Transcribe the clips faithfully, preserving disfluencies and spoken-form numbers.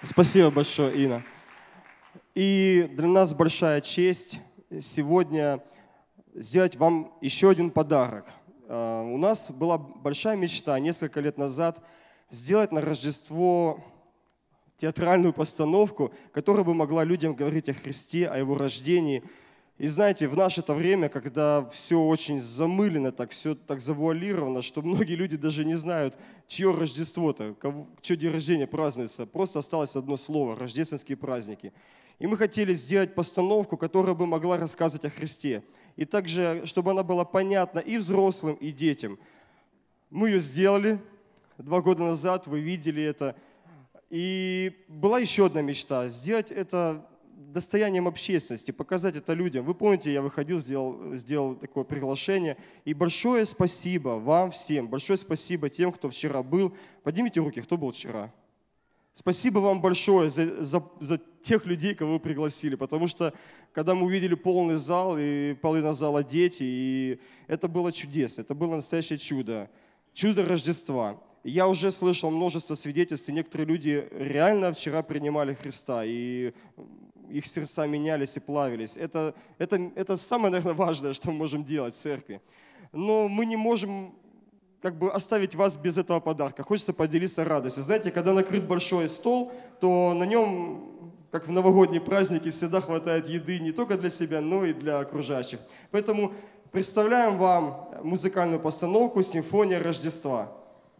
Спасибо большое, Инна. И для нас большая честь сегодня сделать вам еще один подарок. У нас была большая мечта несколько лет назад сделать на Рождество театральную постановку, которая бы могла людям говорить о Христе, о Его рождении. И знаете, в наше-то время, когда все очень замылено, так, все так завуалировано, что многие люди даже не знают, чье Рождество-то, чье день рождения празднуется. Просто осталось одно слово – рождественские праздники. И мы хотели сделать постановку, которая бы могла рассказывать о Христе. И также, чтобы она была понятна и взрослым, и детям. Мы ее сделали два года назад, вы видели это. И была еще одна мечта – сделать это достоянием общественности, показать это людям. Вы помните, я выходил, сделал, сделал такое приглашение. И большое спасибо вам всем, большое спасибо тем, кто вчера был. Поднимите руки, кто был вчера. Спасибо вам большое за, за, за тех людей, кого вы пригласили, потому что когда мы увидели полный зал, и половина зала дети, и это было чудесно, это было настоящее чудо, чудо Рождества. Я уже слышал множество свидетельств, и некоторые люди реально вчера принимали Христа, и их сердца менялись и плавились. Это, это, это самое, наверное, важное, что мы можем делать в церкви. Но мы не можем как бы оставить вас без этого подарка. Хочется поделиться радостью. Знаете, когда накрыт большой стол, то на нем, как в новогодние праздники, всегда хватает еды не только для себя, но и для окружающих. Поэтому представляем вам музыкальную постановку «Симфония Рождества».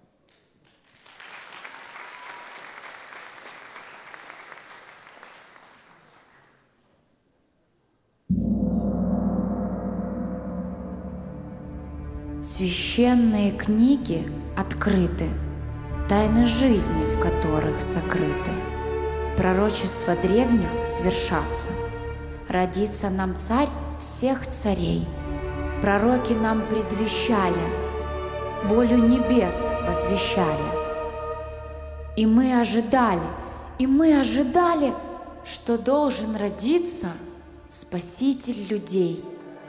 Священные книги открыты, тайны жизни в которых сокрыты. Пророчества древних свершатся. Родится нам царь всех царей. Пророки нам предвещали, волю небес возвещали. И мы ожидали, и мы ожидали, что должен родиться Спаситель людей.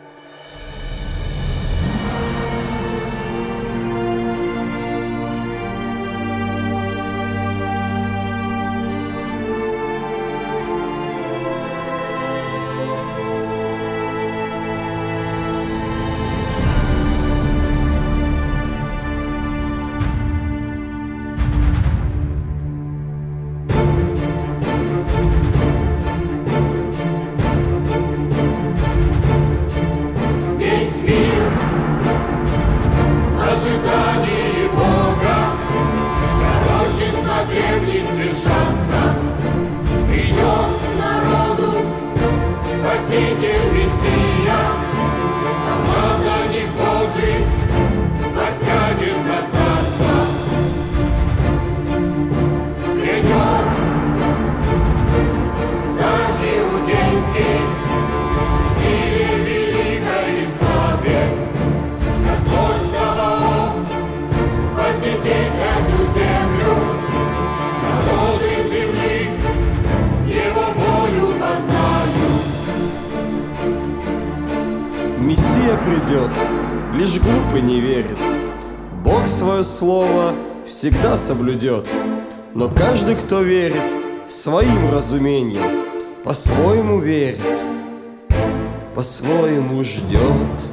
Мессия придет, лишь глупый не верит. Бог свое слово всегда соблюдет. Но каждый, кто верит своим разумением, по-своему верит, по-своему ждет.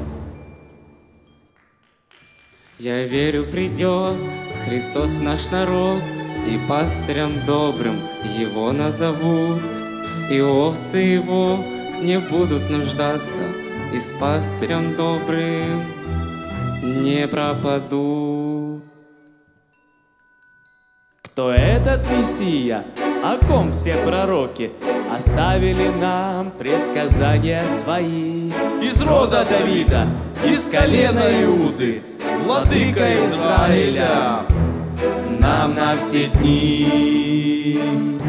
Я верю, придет Христос в наш народ, и пастырем добрым его назовут, и овцы его не будут нуждаться, и с пастырем добрым не пропадут. Кто этот Мессия, о ком все пророки оставили нам предсказания свои? Из рода Давида, из колена Иуды, владыка Израиля, нам на все дни.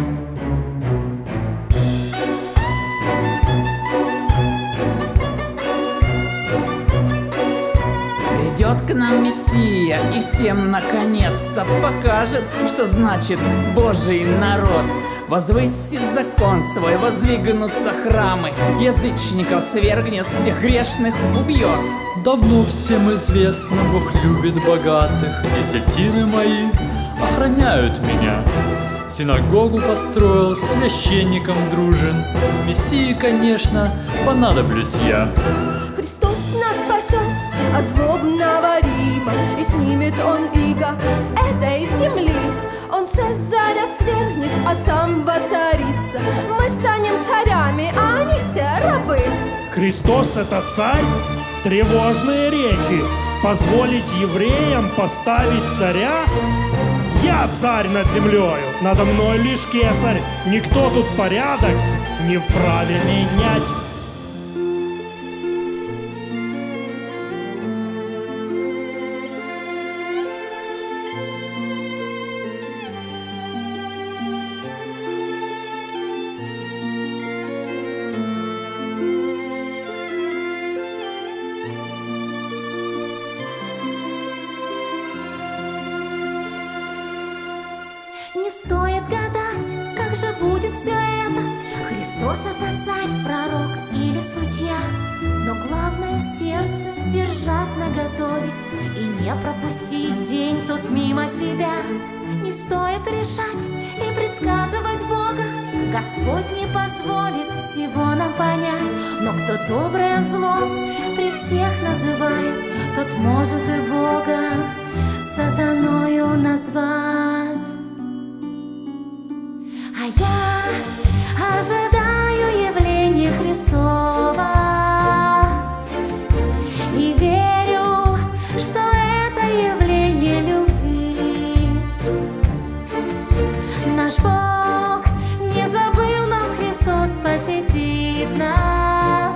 Придет к нам Мессия и всем наконец-то покажет, что значит Божий народ. Возвысит закон свой, воздвигнутся храмы, язычников свергнет, всех грешных убьет. Давно всем известно, Бог любит богатых, десятины мои охраняют меня. Синагогу построил, с священником дружен. Мессии, конечно, понадоблюсь я. Христос нас спасет от злобного Рима, и снимет Он иго с этой земли. Он Цезаря свергнет, а сам воцарится. Мы станем царями, а они все рабы. Христос — это царь? Тревожные речи. Позволить евреям поставить царя? Я царь над землею, надо мной лишь кесарь. Никто тут порядок не вправе менять. Не стоит гадать, как же будет все это. Христос — это царь, пророк или судья. Но главное — сердце держать наготове и не пропустить день тут мимо себя. Не стоит решать и предсказывать Бога. Господь не позволит всего нам понять. Но кто доброе зло при всех называет, тот может и Бога сатаною назвать. А я ожидаю явления Христова и верю, что это явление любви. Наш Бог не забыл нас, Христос посетит нас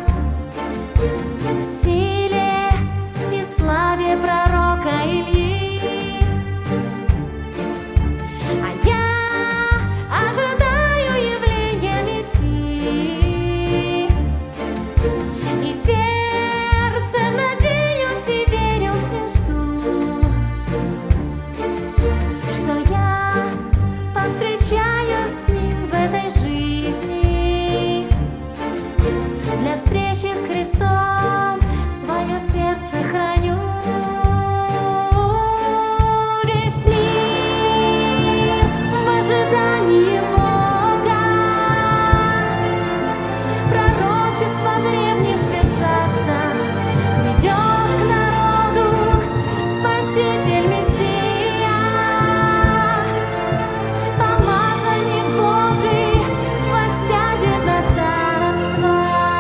в силе и славе пророка Ильи. А я ожидаю явления Мессии, и сердцем надеюсь и верю, и жду, что я повстречаюсь с Ним в этой жизни. Для встречи с Христом свое сердце храню. Весь мир в ожидании Бога, пророчества древних свершатся. Придет к народу Спаситель Мессия, помазанник Божий воссядет на царство.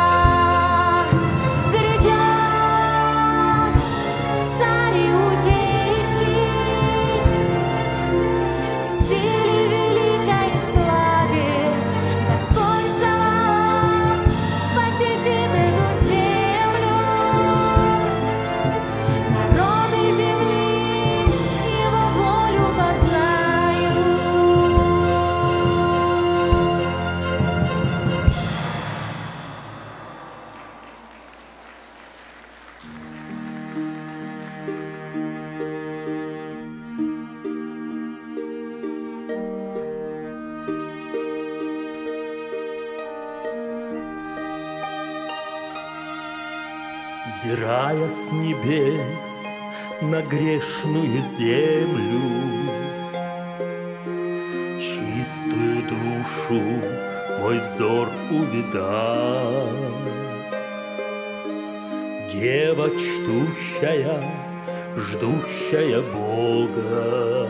Грядет царь иудейский в силе великой славе. Господь Саваоф посетит эту землю. Народы земли Его волю познают. Взирая с небес на грешную землю, чистую душу мой взор увидал. Дева чтущая, ждущая Бога,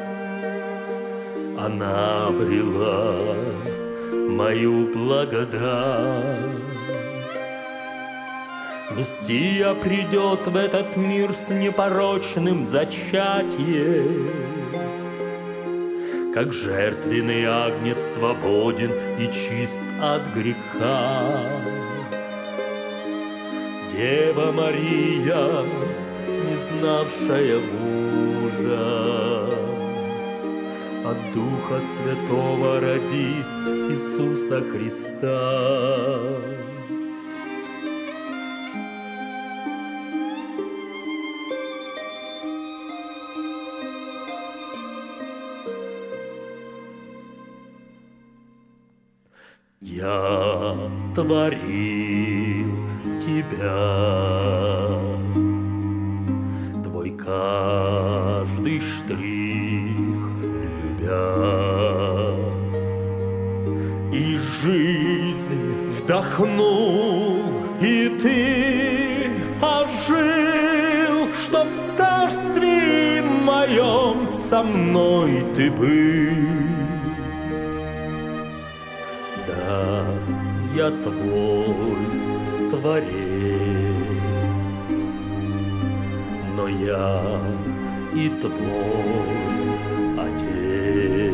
она обрела мою благодать. Мессия придет в этот мир с непорочным зачатием, как жертвенный агнец свободен и чист от греха. Дева Мария, не знавшая мужа, от Духа Святого родит Иисуса Христа. Я творил тебя, твой каждый штрих И жизнь вдохнул, и ты ожил, чтоб в царстве моем со мной ты был. Да, я твой творец, но я и твой отец.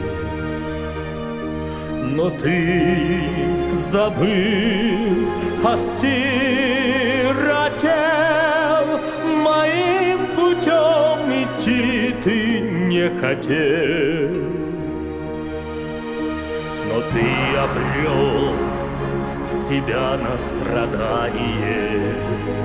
Но ты забыл, осиротел, моим путем идти ты не хотел. Но ты обрел себя на страдание.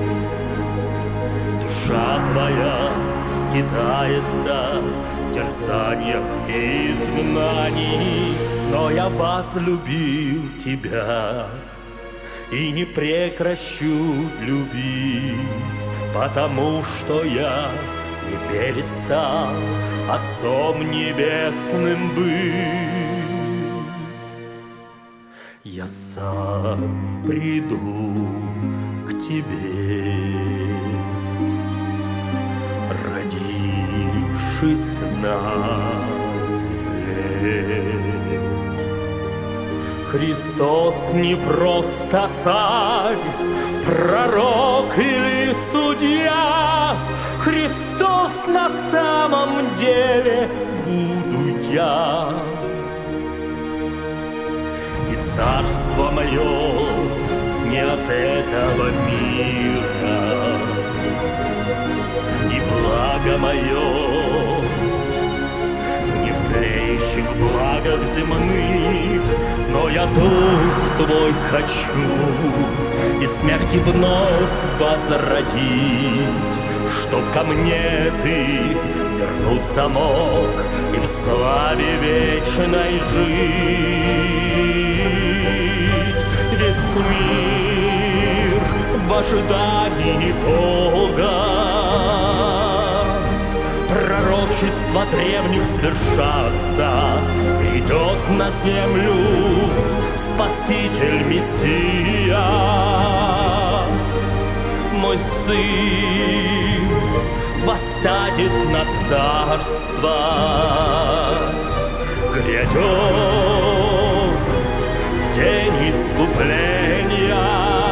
Душа твоя скитается в терзаниях и изгнаний, но я возлюбил тебя и не прекращу любить, потому что я не перестал Отцом Небесным быть. Я сам приду к тебе, родившись на земле. Христос не просто царь, пророк или судья. Христос на самом деле буду я. И царство мое не от этого мира, и благо мое не в тлеющих благах земных, но я дух твой хочу и смерти вновь возродить, чтоб ко мне ты вернуться мог и в славе вечной жить. Весь мир в ожидании Бога, пророчества древних свершатся, придет на землю Спаситель Мессия. Мой сын воссядет на царство, грядет день искупления,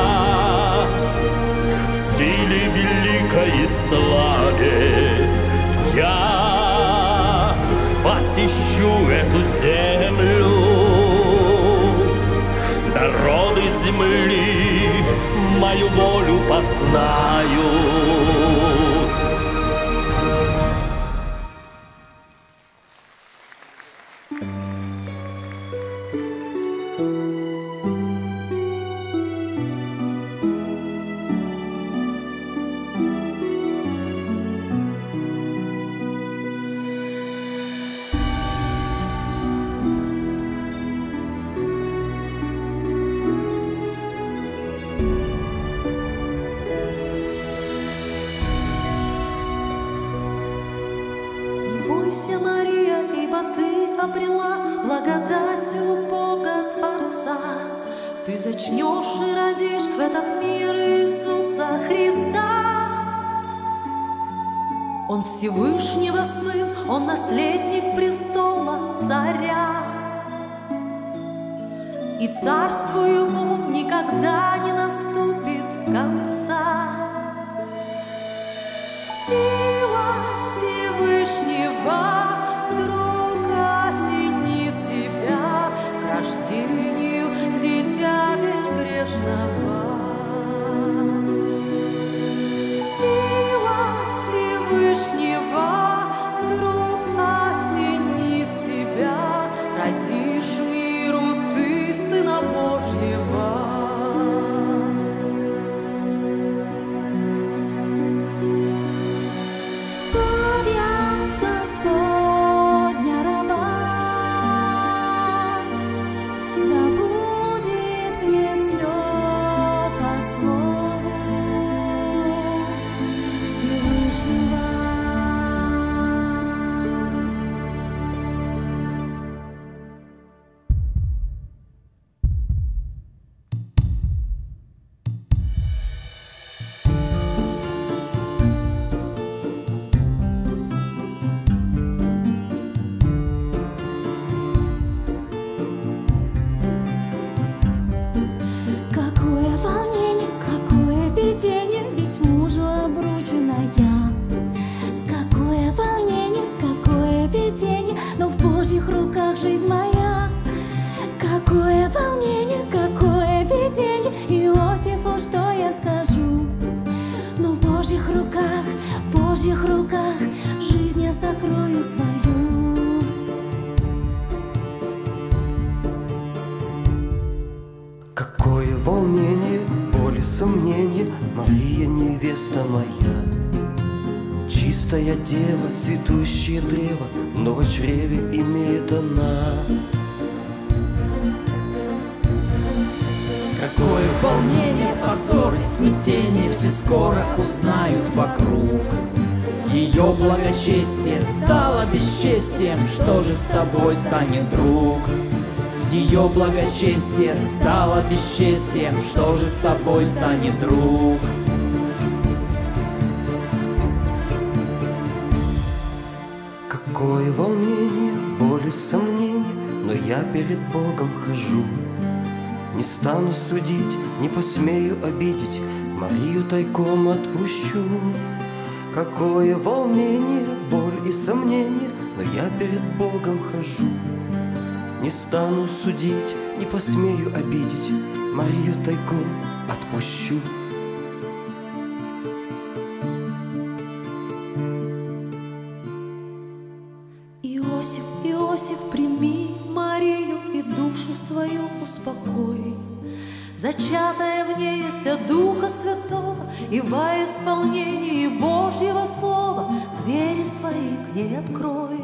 в силе великой и славе я посещу эту землю. Народы земли мою волю познают. Зачнешь и родишь в этот мир Иисуса Христа. Он Всевышнего Сын, Он наследник престола царя, и царству Его никогда не наступит конца. Сила Всевышнего вдруг осенит тебя к рождению дитя безгрешного. Сила Всевышнего вдруг осенит тебя, родишь миру ты Сына Божьего. Божьих руках жизнь я сокрою свою. Какое волнение, боль и сомнение, Мария, невеста моя. Чистая дева, цветущее древо, но во чреве имеет она. Какое волнение, позор и смятение, все скоро узнают вокруг. Ее благочестие стало бесчестием, что же с тобой станет, друг? Ее благочестие стало бесчестием, что же с тобой станет, друг? Какое волнение, боль и сомнение, но я перед Богом хожу. Не стану судить, не посмею обидеть, Марию тайком отпущу. Какое волнение, боль и сомнение, но я перед Богом хожу. Не стану судить, не посмею обидеть, Марию тайком отпущу. Иосиф, Иосиф, прими Марию и душу свою успокой. Зачатая в ней есть от Духа Святого, и во исполнении Божьего Слова двери свои к ней открой.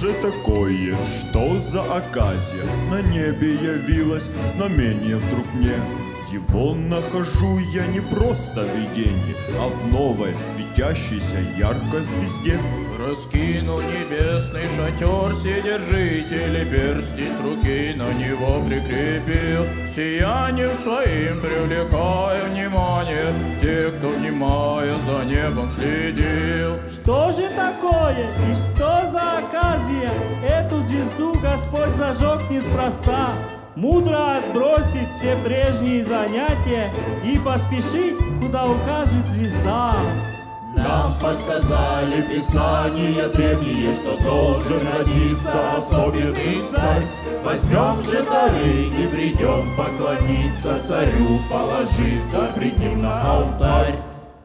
же такое? Что за оказия? На небе явилось знамение вдруг мне. Его нахожу я не просто в видении, а в новой светящейся яркой звезде. Раскину небесный шатер, Вседержитель перстень с руки на него прикрепил. Сиянием своим привлекая внимание тех, кто, внимая, за небом следил. Что же такое и что за оказия? Эту звезду Господь зажег неспроста. Мудро отбросить все прежние занятия и поспешить, куда укажет звезда. Нам подсказали Писания древние, что должен родиться особенный царь. Возьмем же дары и придем поклониться царю, положив дар пред ним на алтарь.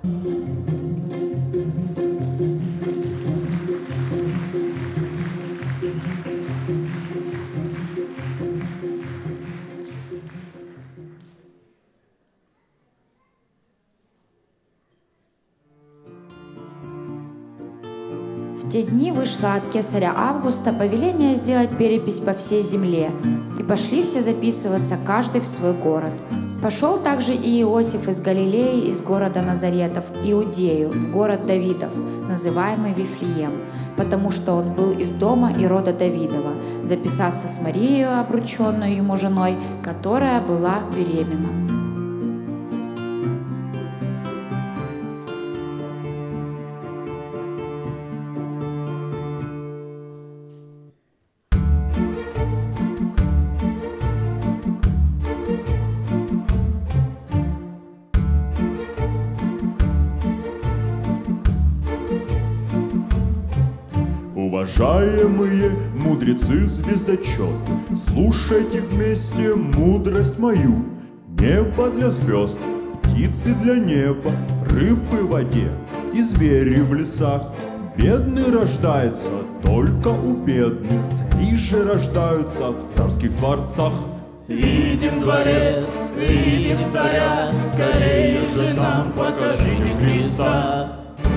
В те дни вышло от кесаря Августа повеление сделать перепись по всей земле, и пошли все записываться, каждый в свой город. Пошел также и Иосиф из Галилеи, из города Назаретов, Иудею, в город Давидов, называемый Вифлеем, потому что он был из дома и рода Давидова, записаться с Марией, обрученной ему женой, которая была беременна. Уважаемые мудрецы-звездочеты, слушайте вместе мудрость мою. Небо для звезд, птицы для неба, рыбы в воде и звери в лесах. Бедный рождается только у бедных, цари же рождаются в царских дворцах. Видим дворец, видим царя, скорее же нам покажите Христа.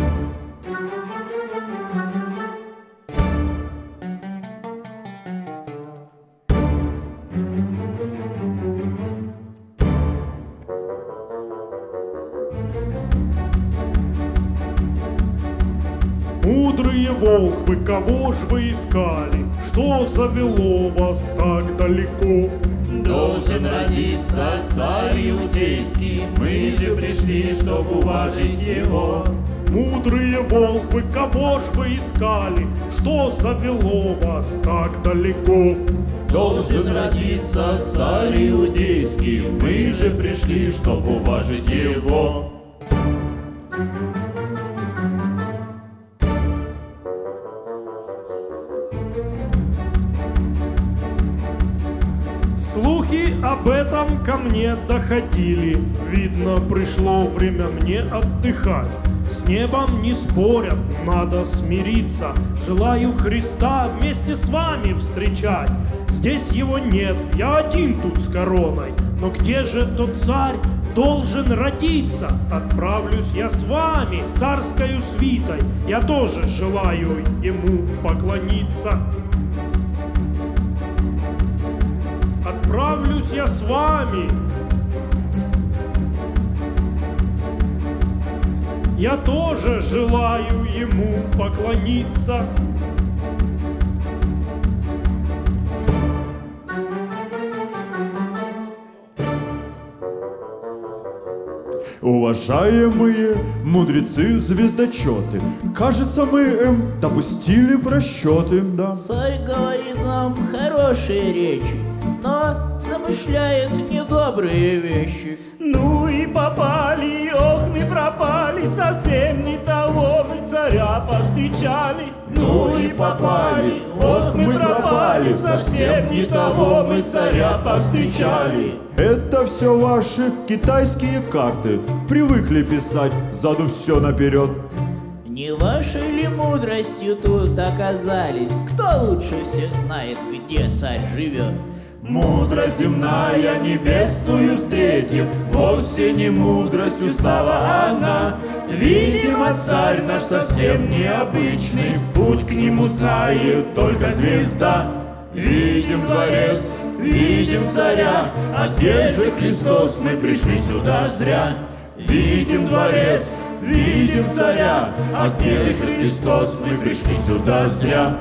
Мудрые волхвы, кого ж вы искали? Что завело вас так далеко? Должен родиться царь иудейский, мы же пришли, чтобы уважить его. Мудрые волхвы, кого ж вы искали? Что завело вас так далеко? Должен родиться царь иудейский, мы же пришли, чтобы уважить его. Слухи об этом ко мне доходили. Видно, пришло время мне отдыхать. С небом не спорят, надо смириться. Желаю Христа вместе с вами встречать. Здесь его нет, я один тут с короной. Но где же тот царь должен родиться? Отправлюсь я с вами, с царскою свитой. Я тоже желаю ему поклониться. Отправлюсь я с вами. Я тоже желаю ему поклониться. Уважаемые мудрецы-звездочеты, кажется, мы эм, допустили просчеты, да. Царь говорит нам хорошие речи, но замышляет недобрые вещи. Ну и попали, ох, мы пропали, совсем не того мы царя повстречали. Ну и попали, ох, мы пропали, совсем не того мы царя повстречали. Это все ваши китайские карты, привыкли писать заду все наперед. Не вашей ли мудростью тут оказались? Кто лучше всех знает, где царь живет? Мудрость земная небесную встретив, вовсе не мудростью стала она. Видимо, царь наш совсем необычный, путь к нему знает только звезда. Видим дворец, видим царя, а где же Христос? Мы пришли сюда зря. Видим дворец, видим царя, а где же Христос? Мы пришли сюда зря.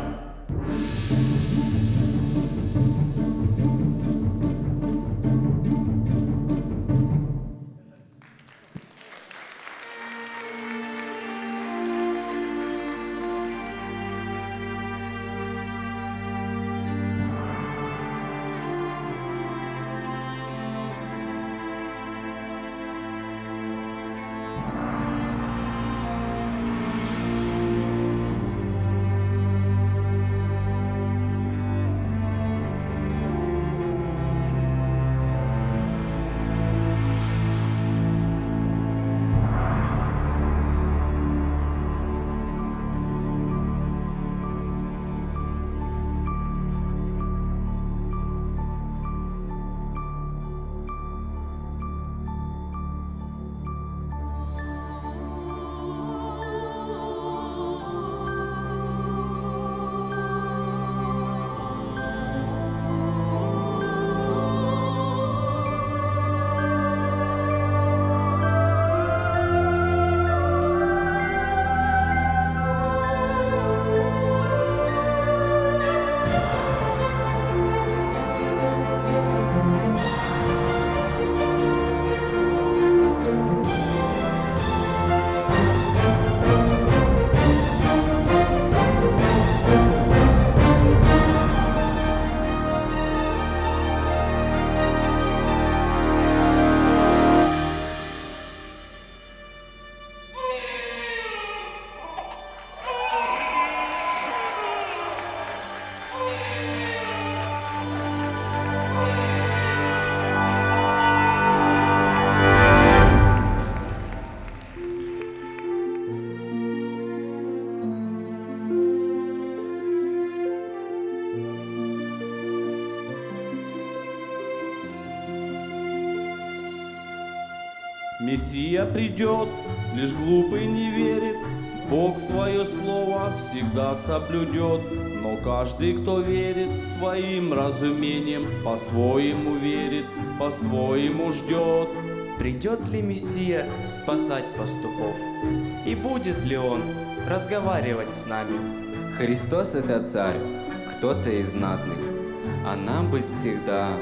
Мессия придет, лишь глупый не верит, Бог свое слово всегда соблюдет. Но каждый, кто верит своим разумением, по-своему верит, по-своему ждет. Придет ли Мессия спасать пастухов? И будет ли Он разговаривать с нами? Христос — это царь, кто-то из знатных, а нам быть всегда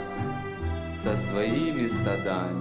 со своими стадами.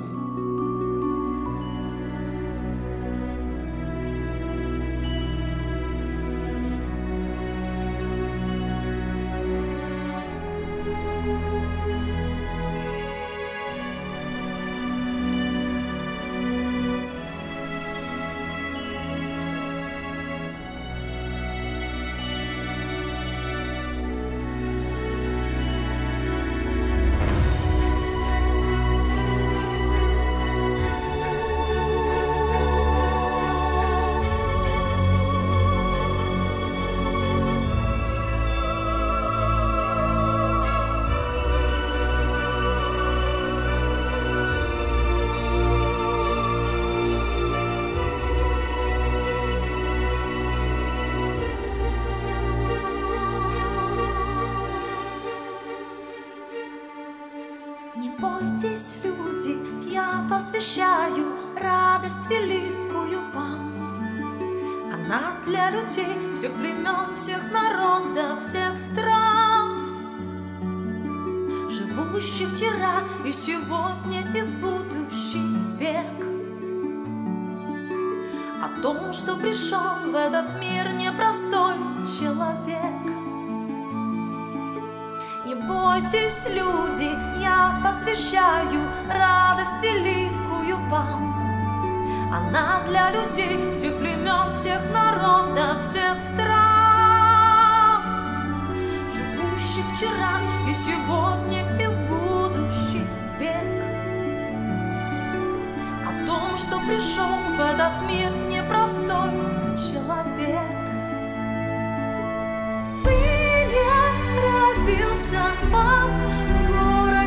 Не бойтесь, люди, я возвещаю радость великую вам. Она для людей всех племен, всех народов, всех стран, живущих вчера и сегодня и в будущий век. О том, что пришел в этот мир непростой человек. Не бойтесь, люди, я возвещаю радость великую вам. Она для людей всех племен, всех народов, всех стран, живущих вчера и сегодня и в будущий век. О том, что пришел в этот мир непростой человек. Родился вам в городе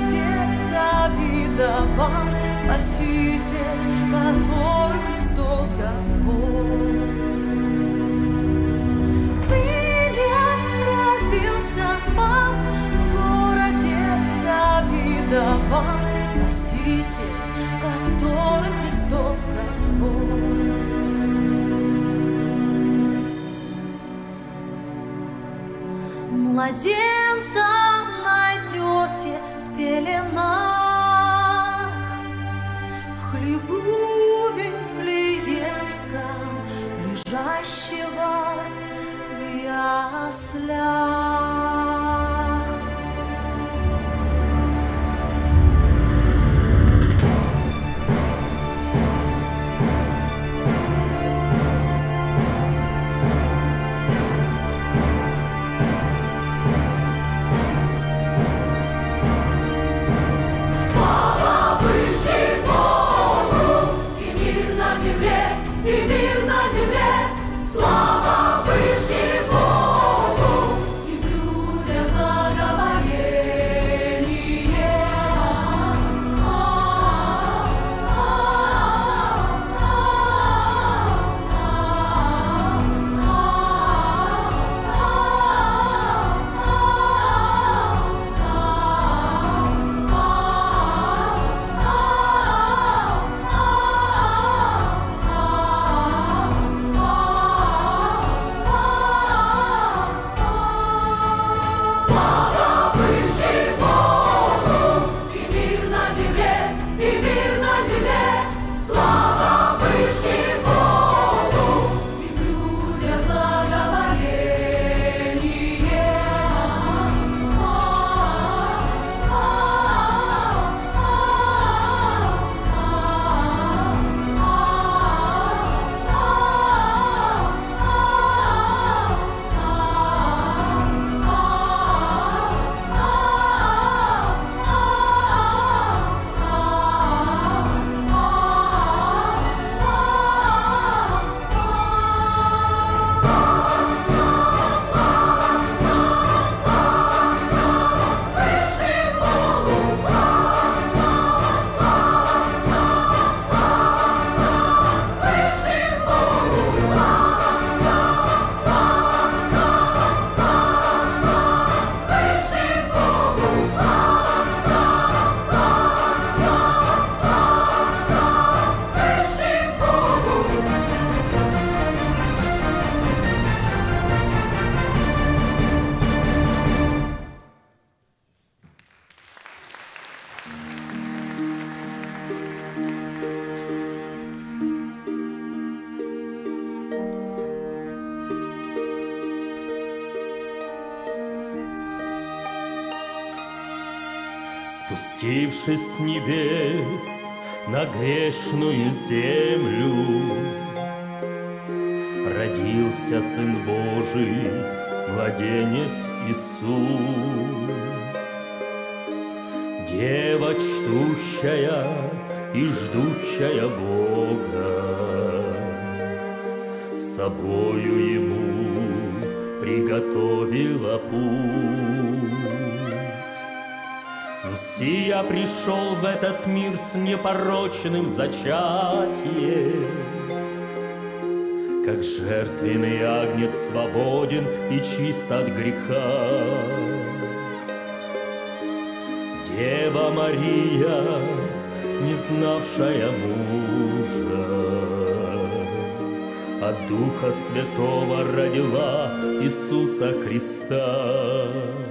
вам, Спаситель, который Христос Господь. Ныне родился вам в городе Давида вам, Спаситель, который Христос Господь. Младенца найдете в пеленах, в хлеву Вифлеемском, лежащего в яслях. Слава Вышнему Богу и людям благоволение. Спустившись с небес на грешную землю, родился Сын Божий, младенец Иисус. Дева чтущая и ждущая Бога, с собою Ему приготовила путь. Мессия пришел в этот мир с непорочным зачатием, как жертвенный агнец свободен и чист от греха. Дева Мария, не знавшая мужа, от Духа Святого родила Иисуса Христа.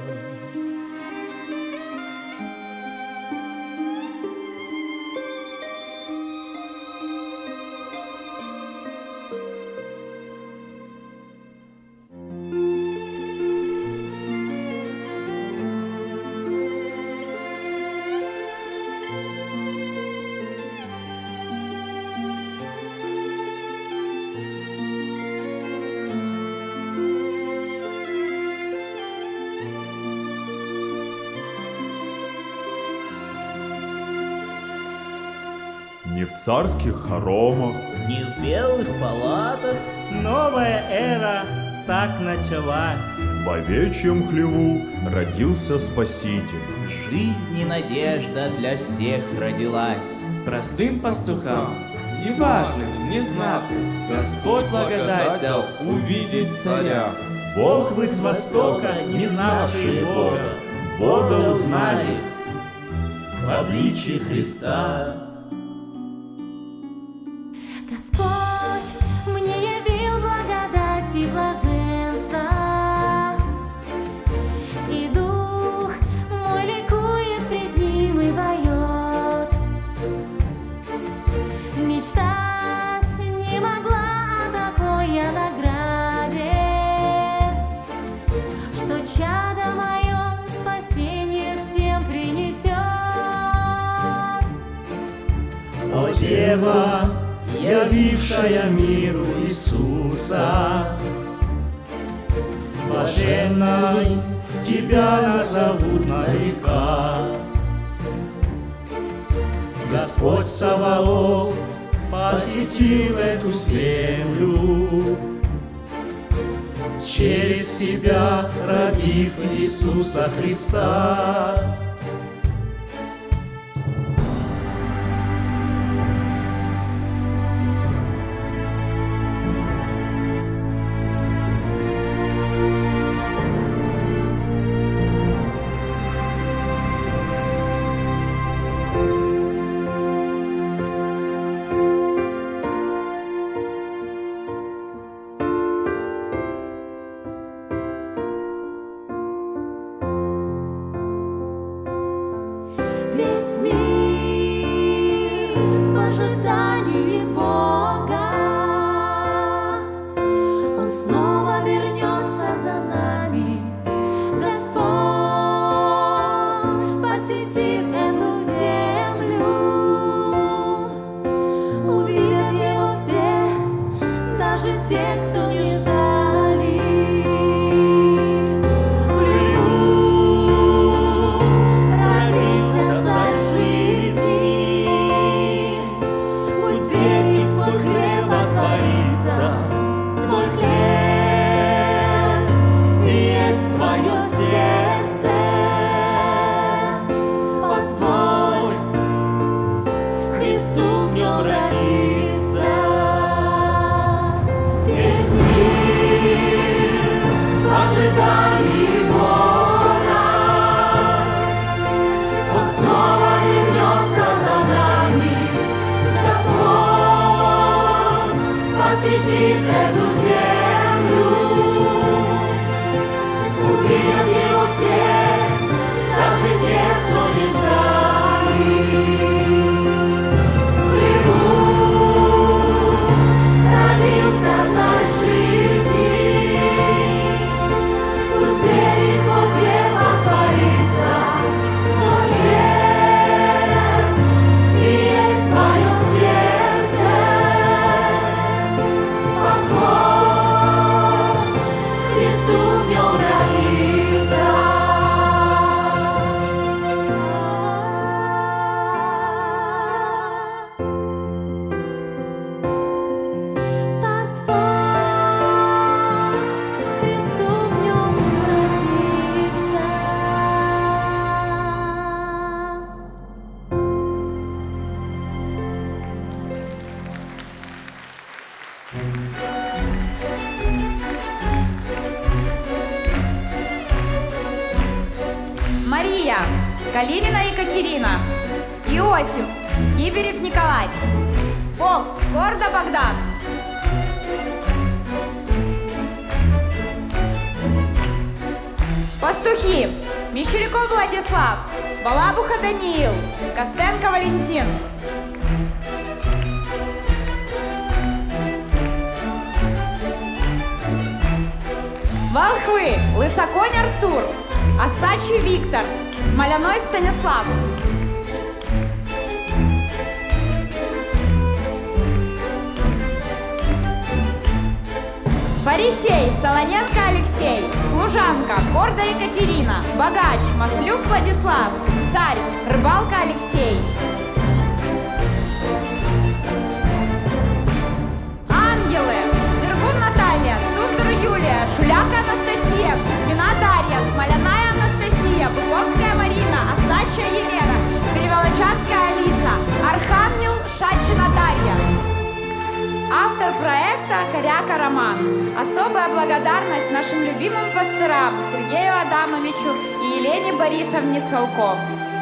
Не в царских хоромах, не в белых палатах. Новая эра так началась. в овечьем хлеву родился Спаситель. жизни надежда для всех родилась. Простым пастухам, неважным, незнатным, Господь благодать дал увидеть царя. Бог вы с востока, не знавшие Бога, Бога узнали в обличии Христа. Господь мне явил благодать и блаженство, и дух мой ликует пред ним и поет. Мечтать не могла о такой я награде, что чадо мое спасение всем принесет. О Дева, явившая миру Иисуса, блаженной тебя назовут на века. Господь Саваоф посетил эту землю, через тебя родив Иисуса Христа. Весь мир в ожидании Бога, Он снова вернется за нами. Господь посетит эту землю, увидят Его все, даже те, кто не ждали. В Льву родился Царь жизни, пусть верит в Твой хлеб отворится, Твой хлеб и есть Твое сердце. Позволь Христу в нем родиться. Весь мир в ожидании Бога, Он снова вернется за нами. Господь посетит эту землю, увидят Его все, даже те, кто не ждали. В Льву родился Царь жизни, пусть верит Твой хлеб отворится, Твой хлеб и есть Твое сердце. Позволь Христу в нем родиться. Позволь Христу в нем родиться. Мария, Калинина Екатерина, Иосиф, Киберев Николай, Бог, Гордо Богдан. Пастухи, Мещеряков Владислав, Балабуха Даниил, Костенко Валентин. Волхвы, Лысоконь Артур, Осачий Виктор, Смоляной Станислав. Фарисей, Солоненко Алексей, Служанка, Гордо Екатерина, Богач, Маслюк Владислав, Царь, Рыбалка Алексей. Ангелы, Дергун Наталья, Цундер Юлия, Шуляка Анастасия, Кузьмина Дарья, Смоляная Анастасия, Буковская Марина, Осач Коряка Роман. Особая благодарность нашим любимым пастырам Сергею Адамовичу и Елене Борисовне Целко.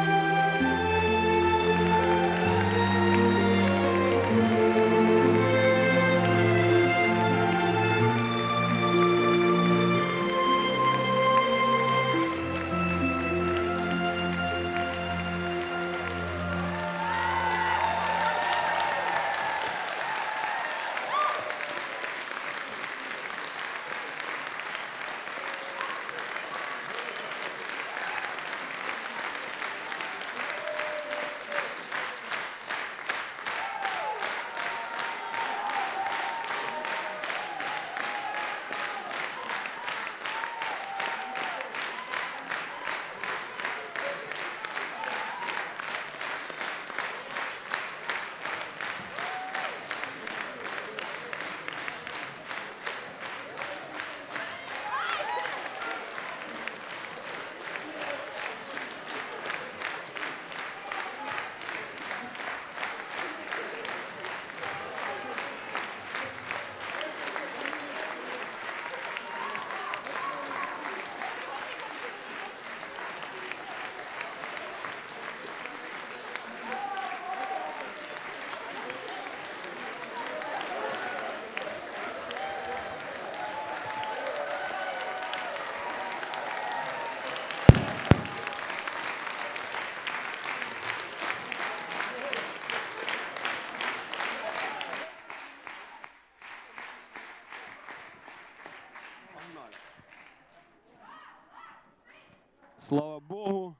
Слава Богу.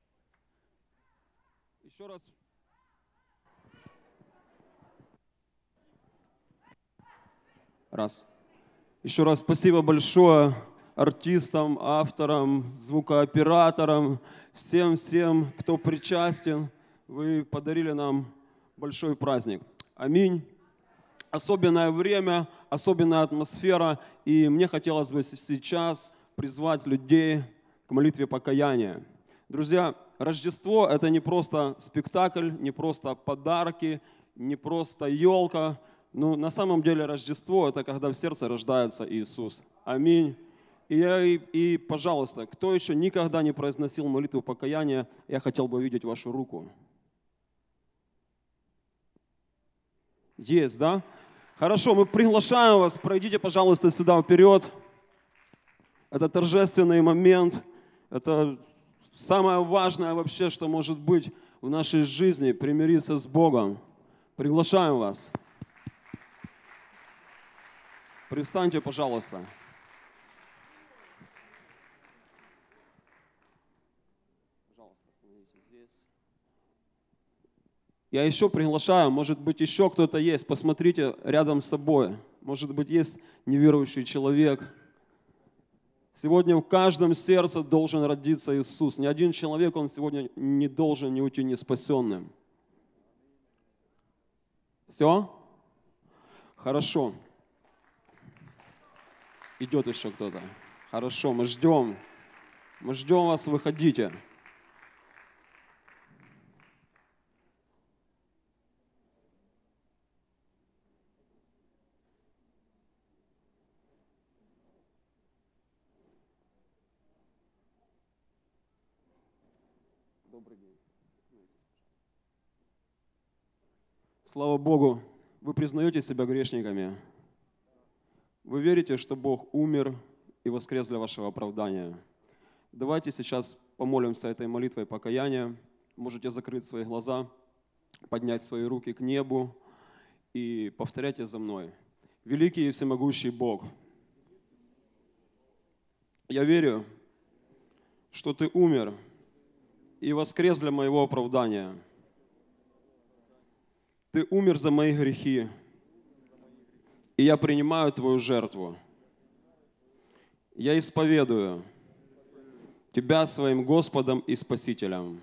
Еще раз. Раз. Еще раз спасибо большое артистам, авторам, звукооператорам, всем-всем, кто причастен. Вы подарили нам большой праздник. Аминь. Особенное время, особенная атмосфера. И мне хотелось бы сейчас призвать людей к молитве покаяния. Друзья, Рождество — это не просто спектакль, не просто подарки, не просто елка. Но на самом деле Рождество — это когда в сердце рождается Иисус. Аминь. И, я, и, и, пожалуйста, кто еще никогда не произносил молитву покаяния, я хотел бы видеть вашу руку. Есть, да? Хорошо, мы приглашаем вас, пройдите, пожалуйста, сюда вперед. Это торжественный момент. Это самое важное вообще, что может быть в нашей жизни, примириться с Богом. Приглашаем вас. Привстаньте, пожалуйста. Пожалуйста, остановитесь здесь. Я еще приглашаю, может быть, еще кто-то есть. Посмотрите рядом с собой. Может быть, есть неверующий человек. Сегодня в каждом сердце должен родиться Иисус. Ни один человек, он сегодня не должен не уйти неспасенным. Все? Хорошо. Идет еще кто-то. Хорошо, мы ждем. Мы ждем вас, выходите. Добрый день. Слава Богу, вы признаете себя грешниками? Вы верите, что Бог умер и воскрес для вашего оправдания? Давайте сейчас помолимся этой молитвой покаяния. Можете закрыть свои глаза, поднять свои руки к небу и повторяйте за мной. Великий и всемогущий Бог, я верю, что Ты умер и воскрес для моего оправдания. Ты умер за мои грехи, и я принимаю Твою жертву. Я исповедую Тебя своим Господом и Спасителем.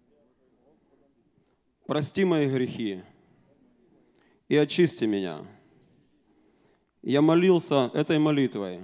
Прости мои грехи и очисти меня. Я молился этой молитвой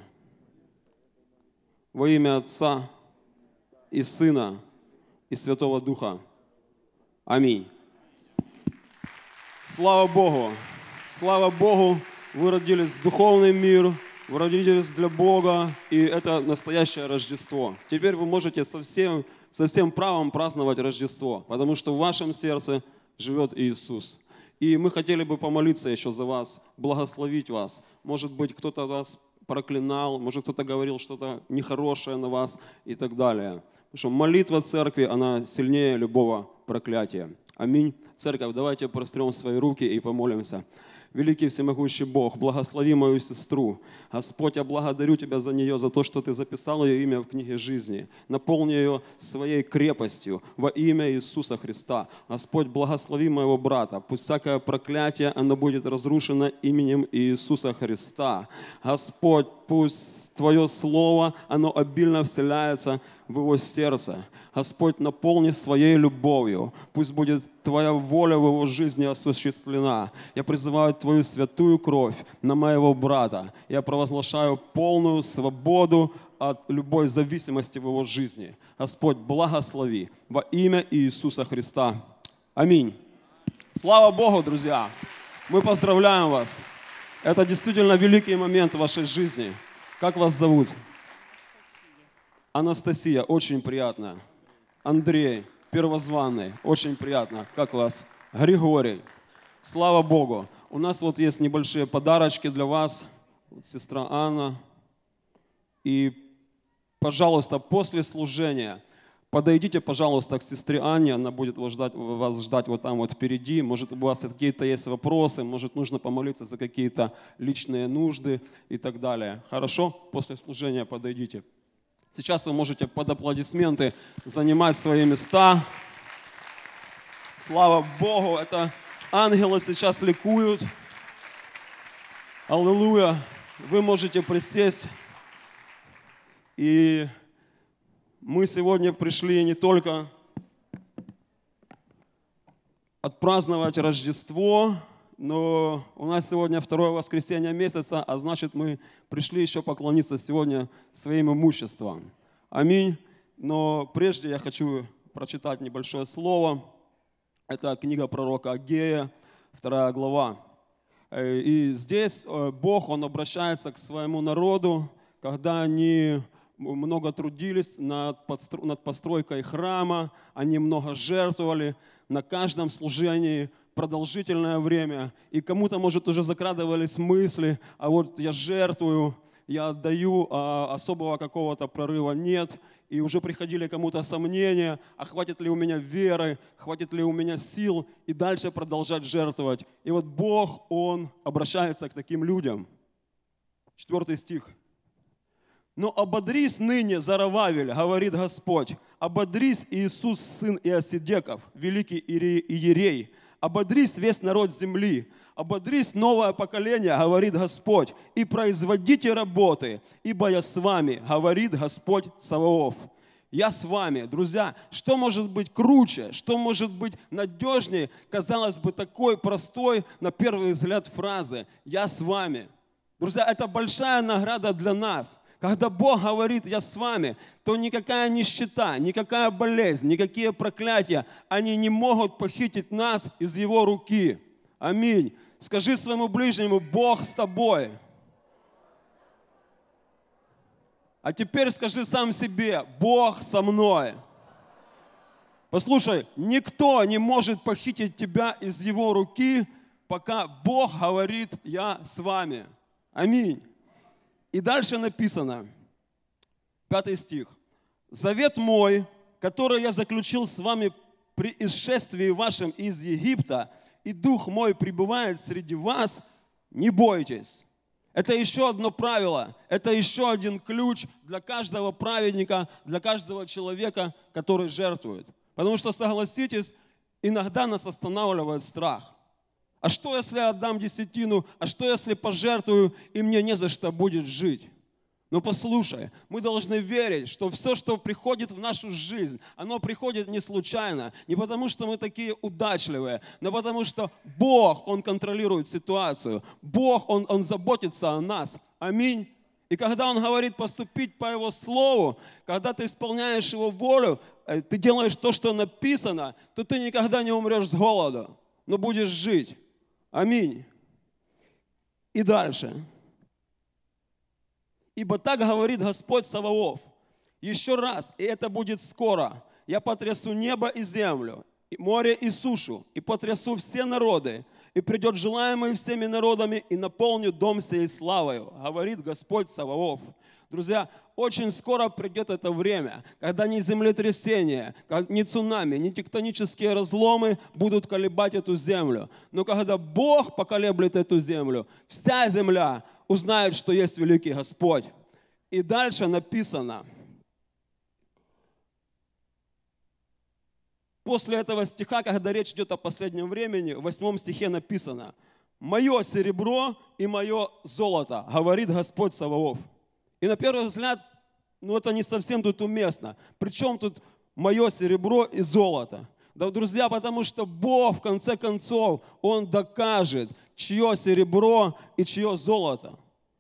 во имя Отца и Сына и Святого Духа. Аминь. Слава Богу! Слава Богу! вы родились в духовный мир, вы родились для Бога, и это настоящее Рождество. Теперь вы можете со всем, со всем правом праздновать Рождество, потому что в вашем сердце живет Иисус. И мы хотели бы помолиться еще за вас, благословить вас. Может быть, кто-то вас проклинал, может, кто-то говорил что-то нехорошее на вас и так далее. Потому что молитва церкви, она сильнее любого проклятия. Аминь. Церковь, давайте прострем свои руки и помолимся. Великий всемогущий Бог, благослови мою сестру. Господь, я благодарю Тебя за нее, за то, что Ты записал ее имя в книге жизни. Наполни ее своей крепостью во имя Иисуса Христа. Господь, благослови моего брата. Пусть всякое проклятие, оно будет разрушено именем Иисуса Христа. Господь, пусть Твое Слово, оно обильно вселяется в его сердце. Господь, наполни своей любовью. Пусть будет Твоя воля в его жизни осуществлена. Я призываю Твою святую кровь на моего брата. Я провозглашаю полную свободу от любой зависимости в его жизни. Господь, благослови во имя Иисуса Христа. Аминь. Слава Богу, друзья! Мы поздравляем вас. Это действительно великий момент в вашей жизни. Как вас зовут? Анастасия, очень приятно. Андрей, первозванный, очень приятно. Как вас? Григорий. Слава Богу. У нас вот есть небольшие подарочки для вас. Вот сестра Анна. И, пожалуйста, после служения подойдите, пожалуйста, к сестре Анне. Она будет вас ждать, вас ждать вот там вот впереди. Может, у вас какие-то есть вопросы, может, нужно помолиться за какие-то личные нужды и так далее. Хорошо? После служения подойдите. Сейчас вы можете под аплодисменты занимать свои места. Слава Богу, это ангелы сейчас ликуют. Аллилуйя. Вы можете присесть. И мы сегодня пришли не только отпраздновать Рождество, но у нас сегодня второе воскресенье месяца, а значит, мы пришли еще поклониться сегодня своим имуществом. Аминь. Но прежде я хочу прочитать небольшое слово. Это книга пророка Агея, вторая глава. И здесь Бог, Он обращается к своему народу, когда они много трудились над постройкой храма, они много жертвовали на каждом служении, продолжительное время, и кому-то, может, уже закрадывались мысли, а вот я жертвую, я отдаю, а особого какого-то прорыва нет, и уже приходили кому-то сомнения, а хватит ли у меня веры, хватит ли у меня сил, и дальше продолжать жертвовать. И вот Бог, Он обращается к таким людям. Четвертый стих. «Но ободрись ныне, Зарававель, говорит Господь, ободрись, Иисус, сын Иосидеков, великий иерей, ободрись весь народ земли, ободрись новое поколение, говорит Господь, и производите работы, ибо я с вами, говорит Господь Саваоф». Я с вами. Друзья, что может быть круче, что может быть надежнее, казалось бы, такой простой, на первый взгляд, фразы «Я с вами». Друзья, это большая награда для нас. Когда Бог говорит «Я с вами», то никакая нищета, никакая болезнь, никакие проклятия, они не могут похитить нас из Его руки. Аминь. Скажи своему ближнему: Бог с тобой. А теперь скажи сам себе: Бог со мной. Послушай, никто не может похитить тебя из Его руки, пока Бог говорит «Я с вами». Аминь. И дальше написано, пятый стих. «Завет мой, который я заключил с вами при исшествии вашем из Египта, и Дух мой пребывает среди вас, не бойтесь». Это еще одно правило, это еще один ключ для каждого праведника, для каждого человека, который жертвует. Потому что, согласитесь, иногда нас останавливает страх. А что, если я отдам десятину? А что, если пожертвую, и мне не за что будет жить? Но послушай, мы должны верить, что все, что приходит в нашу жизнь, оно приходит не случайно, не потому, что мы такие удачливые, но потому, что Бог, Он контролирует ситуацию, Бог, Он, Он заботится о нас. Аминь. И когда Он говорит поступить по Его Слову, когда ты исполняешь Его волю, ты делаешь то, что написано, то ты никогда не умрешь с голоду, но будешь жить. Аминь. И дальше. Ибо так говорит Господь Саваоф. Еще раз, и это будет скоро. Я потрясу небо и землю, и море и сушу, и потрясу все народы, и придет желаемый всеми народами, и наполню дом сей славою, говорит Господь Саваоф. Друзья, очень скоро придет это время, когда ни землетрясения, ни цунами, ни тектонические разломы будут колебать эту землю. Но когда Бог поколеблет эту землю, вся земля узнает, что есть великий Господь. И дальше написано, после этого стиха, когда речь идет о последнем времени, в восьмом стихе написано: «Мое серебро и мое золото, говорит Господь Саваоф». И на первый взгляд, ну это не совсем тут уместно. Причем тут мое серебро и золото? Да, друзья, потому что Бог, в конце концов, Он докажет, чье серебро и чье золото.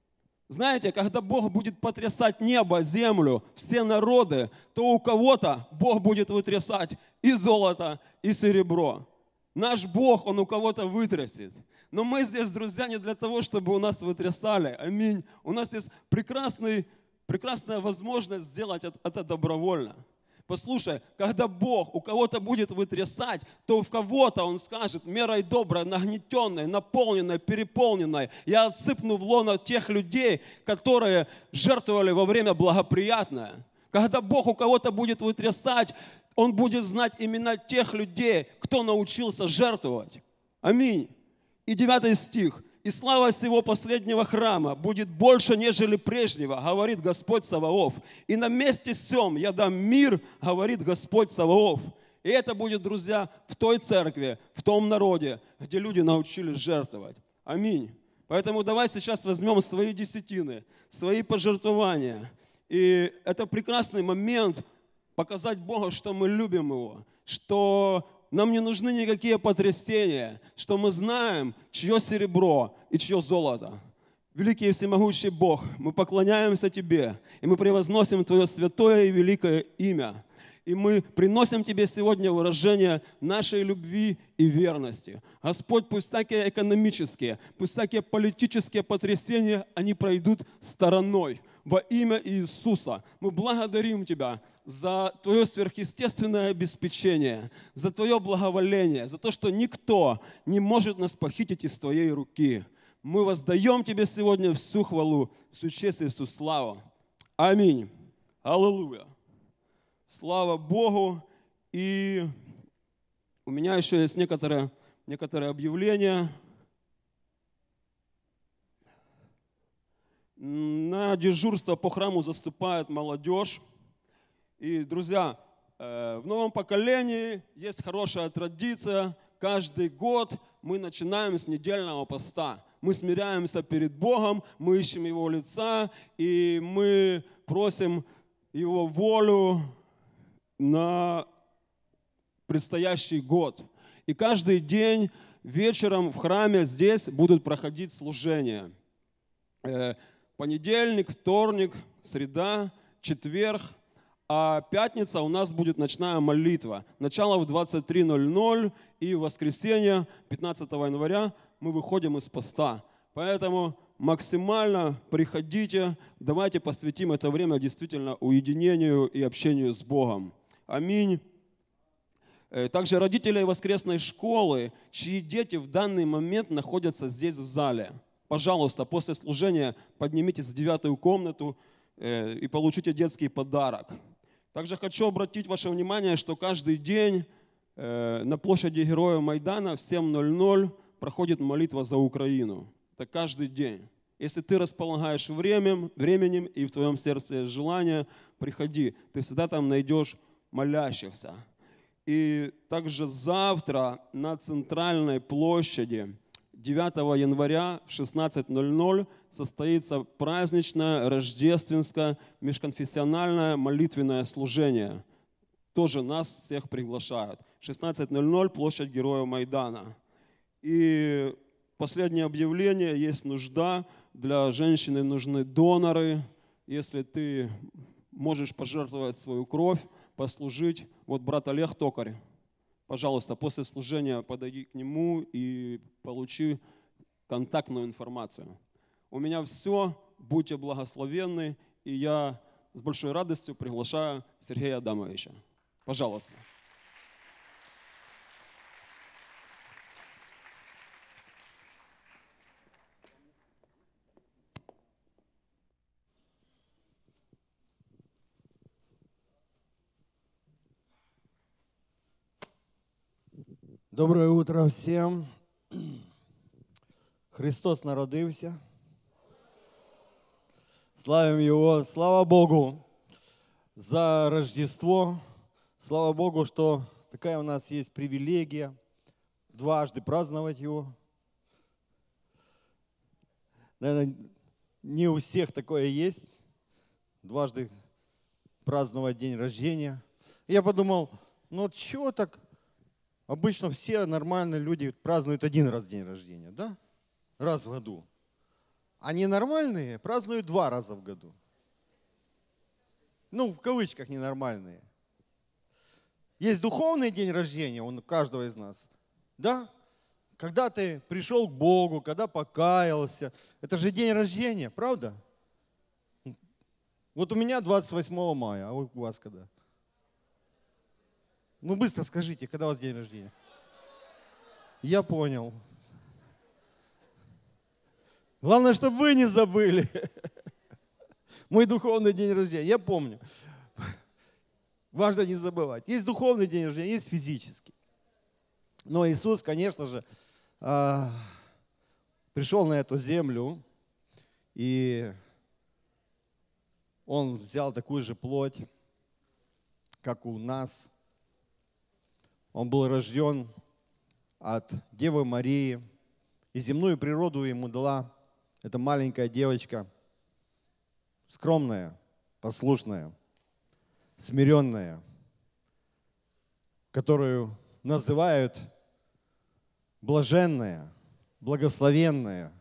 Знаете, когда Бог будет потрясать небо, землю, все народы, то у кого-то Бог будет вытрясать и золото, и серебро. Наш Бог, Он у кого-то вытрясет. Но мы здесь, друзья, не для того, чтобы у нас вытрясали. Аминь. У нас есть прекрасный, прекрасная возможность сделать это добровольно. Послушай, когда Бог у кого-то будет вытрясать, то в кого-то Он скажет: мерой доброй, нагнетенной, наполненной, переполненной, я отсыпну в лоно тех людей, которые жертвовали во время благоприятное. Когда Бог у кого-то будет вытрясать, Он будет знать имена тех людей, кто научился жертвовать. Аминь. И девятый стих. «И слава сего последнего храма будет больше, нежели прежнего, говорит Господь Саваоф. И на месте сем я дам мир, говорит Господь Саваоф». И это будет, друзья, в той церкви, в том народе, где люди научились жертвовать. Аминь. Поэтому давай сейчас возьмем свои десятины, свои пожертвования. И это прекрасный момент показать Богу, что мы любим Его, что нам не нужны никакие потрясения, что мы знаем, чье серебро и чье золото. Великий и всемогущий Бог, мы поклоняемся Тебе, и мы превозносим Твое святое и великое имя. И мы приносим Тебе сегодня выражение нашей любви и верности. Господь, пусть всякие экономические, пусть всякие политические потрясения, они пройдут стороной. Во имя Иисуса мы благодарим Тебя за Твое сверхъестественное обеспечение, за Твое благоволение, за то, что никто не может нас похитить из Твоей руки. Мы воздаем Тебе сегодня всю хвалу, всю честь и всю славу. Аминь. Аллилуйя. Слава Богу. И у меня еще есть некоторые, некоторые объявления. На дежурство по храму заступает молодежь. И, друзья, в новом поколении есть хорошая традиция. Каждый год мы начинаем с недельного поста. Мы смиряемся перед Богом, мы ищем Его лица, и мы просим Его волю на предстоящий год. И каждый день вечером в храме здесь будут проходить служения. Понедельник, вторник, среда, четверг. А пятница у нас будет ночная молитва. Начало в двадцать три ноль ноль, и в воскресенье, пятнадцатого января, мы выходим из поста. Поэтому максимально приходите, давайте посвятим это время действительно уединению и общению с Богом. Аминь. Также родители воскресной школы, чьи дети в данный момент находятся здесь в зале, пожалуйста, после служения поднимитесь в девятую комнату и получите детский подарок. Также хочу обратить ваше внимание, что каждый день на площади Героев Майдана в семь ноль ноль проходит молитва за Украину. Это каждый день. Если ты располагаешь временем, временем и в твоем сердце есть желание, приходи. Ты всегда там найдешь молящихся. И также завтра на центральной площади девятого января в шестнадцать ноль ноль состоится праздничное, рождественское, межконфессиональное молитвенное служение. Тоже нас всех приглашают. шестнадцать ноль ноль, площадь Героев Майдана. И последнее объявление, есть нужда, для женщины нужны доноры. Если ты можешь пожертвовать свою кровь, послужить, вот брат Олег Токарь, пожалуйста, после служения подойди к нему и получи контактную информацию. У меня все, будьте благословенны, и я с большой радостью приглашаю Сергея Адамовича. Пожалуйста. Доброе утро всем. Христос народився. Славим Его. Слава Богу за Рождество. Слава Богу, что такая у нас есть привилегия дважды праздновать Его. Наверное, не у всех такое есть. Дважды праздновать день рождения. Я подумал, ну от чего так? Обычно все нормальные люди празднуют один раз день рождения, да? Раз в году. А ненормальные празднуют два раза в году. Ну, в кавычках ненормальные. Есть духовный день рождения, он у каждого из нас. Да? Когда ты пришел к Богу, когда покаялся. Это же день рождения, правда? Вот у меня двадцать восьмого мая, а у вас когда? Ну, быстро скажите, когда у вас день рождения? Я понял. Главное, чтобы вы не забыли. Мой духовный день рождения, я помню. Важно не забывать. Есть духовный день рождения, есть физический. Но Иисус, конечно же, пришел на эту землю, и Он взял такую же плоть, как у нас. Он был рожден от Девы Марии, и земную природу ему дала эта маленькая девочка, скромная, послушная, смиренная, которую называют блаженная, благословенная.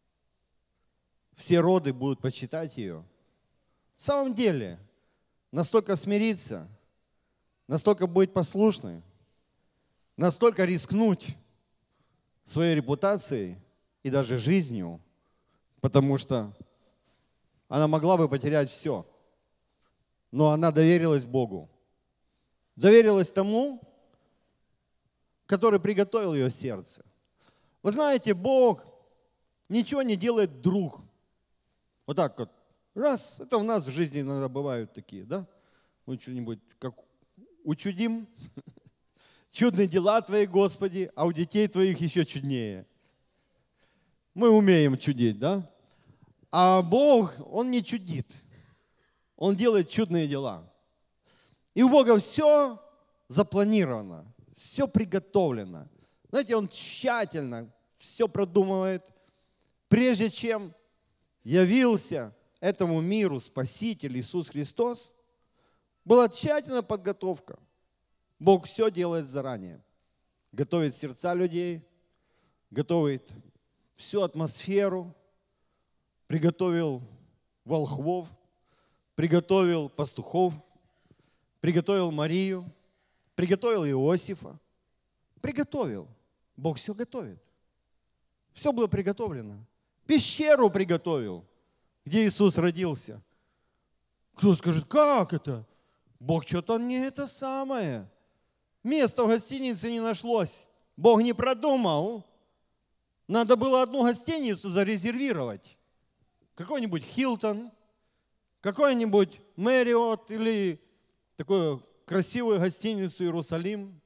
Все роды будут почитать ее. В самом деле, настолько смириться, настолько быть послушной, настолько рискнуть своей репутацией и даже жизнью, потому что она могла бы потерять все. Но она доверилась Богу. Доверилась тому, который приготовил ее сердце. Вы знаете, Бог ничего не делает вдруг. Вот так вот. Раз, это у нас в жизни иногда бывают такие, да? Мы что-нибудь как учудим. Чудные дела Твои, Господи, а у детей Твоих еще чуднее. Мы умеем чудить, да? А Бог, Он не чудит. Он делает чудные дела. И у Бога все запланировано, все приготовлено. Знаете, Он тщательно все продумывает. Прежде чем явился этому миру Спаситель Иисус Христос, была тщательная подготовка. Бог все делает заранее. Готовит сердца людей, готовит всю атмосферу, приготовил волхвов, приготовил пастухов, приготовил Марию, приготовил Иосифа. Приготовил. Бог все готовит. Все было приготовлено. Пещеру приготовил, где Иисус родился. Кто скажет, как это? Бог что-то не это самое. Места в гостинице не нашлось. Бог не продумал. Надо было одну гостиницу зарезервировать. Какой-нибудь Хилтон, какой-нибудь Мэриот или такую красивую гостиницу Иерусалим.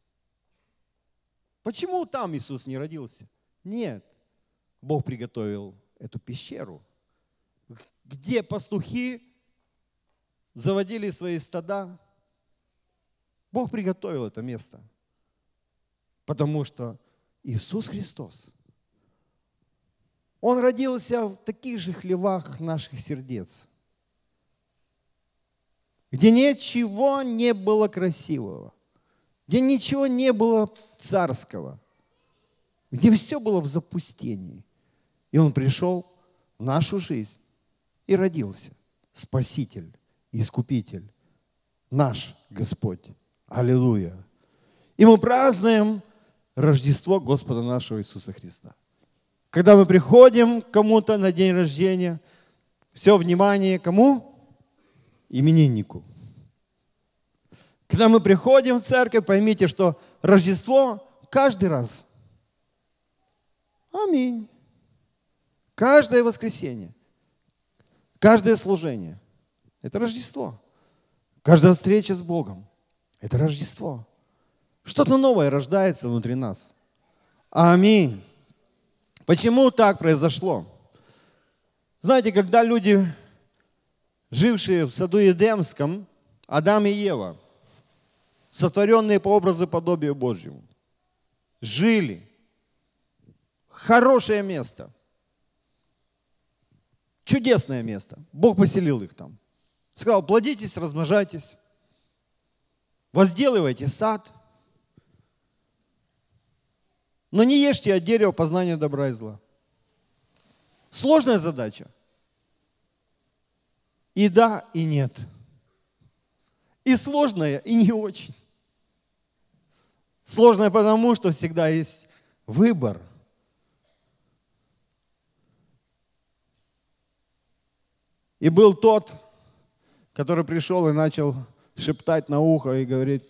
Почему там Иисус не родился? Нет. Бог приготовил эту пещеру, где пастухи заводили свои стада. Бог приготовил это место, потому что Иисус Христос, Он родился в таких же хлевах наших сердец, где ничего не было красивого, где ничего не было царского, где все было в запустении. И Он пришел в нашу жизнь и родился Спаситель, Искупитель, наш Господь. Аллилуйя. И мы празднуем Рождество Господа нашего Иисуса Христа. Когда мы приходим к кому-то на день рождения, все внимание кому? Имениннику. Когда мы приходим в церковь, поймите, что Рождество каждый раз. Аминь. Каждое воскресенье, каждое служение – это Рождество. Каждая встреча с Богом – это Рождество. Что-то новое рождается внутри нас. Аминь. Почему так произошло? Знаете, когда люди, жившие в саду Эдемском, Адам и Ева, сотворенные по образу и подобию Божьему, жили. Хорошее место. Чудесное место. Бог поселил их там. Сказал, плодитесь, размножайтесь, возделывайте сад, но не ешьте от дерева познания добра и зла. Сложная задача. И да, и нет. И сложная, и не очень. Сложная потому, что всегда есть выбор. И был тот, который пришел и начал шептать на ухо и говорит,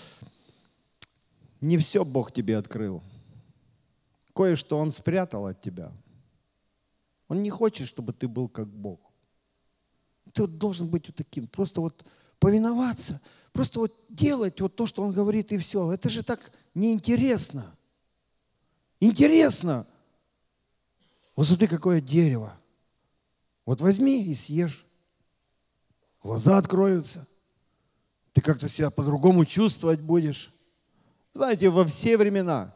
не все Бог тебе открыл. Кое-что Он спрятал от тебя. Он не хочет, чтобы ты был как Бог. Ты вот должен быть вот таким, просто вот повиноваться, просто вот делать вот то, что Он говорит, и все. Это же так неинтересно. Интересно. Вот смотри, какое дерево. Вот возьми и съешь. Глаза откроются. Ты как-то себя по-другому чувствовать будешь. Знаете, во все времена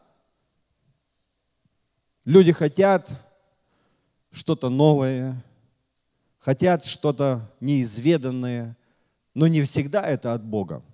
люди хотят что-то новое, хотят что-то неизведанное, но не всегда это от Бога.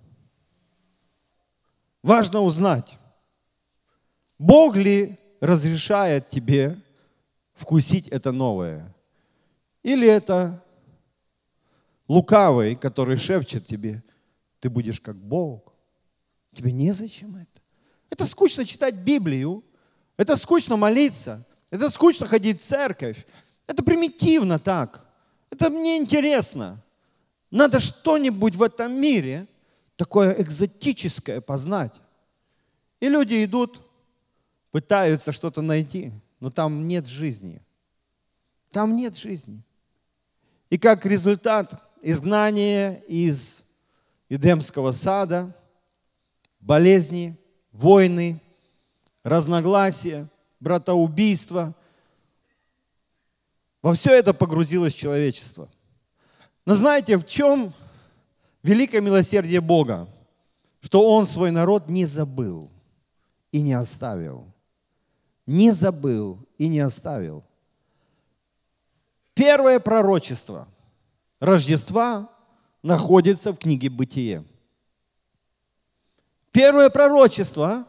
Важно узнать, Бог ли разрешает тебе вкусить это новое. Или это лукавый, который шепчет тебе, ты будешь как Бог. Тебе незачем это. Это скучно читать Библию, это скучно молиться, это скучно ходить в церковь. Это примитивно так. Это мне интересно. Надо что-нибудь в этом мире такое экзотическое познать. И люди идут, пытаются что-то найти, но там нет жизни. Там нет жизни. И как результат изгнания из Эдемского сада, болезни, войны, разногласия, братоубийства, во все это погрузилось человечество. Но знаете, в чем великое милосердие Бога? Что Он свой народ не забыл и не оставил. Не забыл и не оставил. Первое пророчество Рождества находится в книге «Бытие». Первое пророчество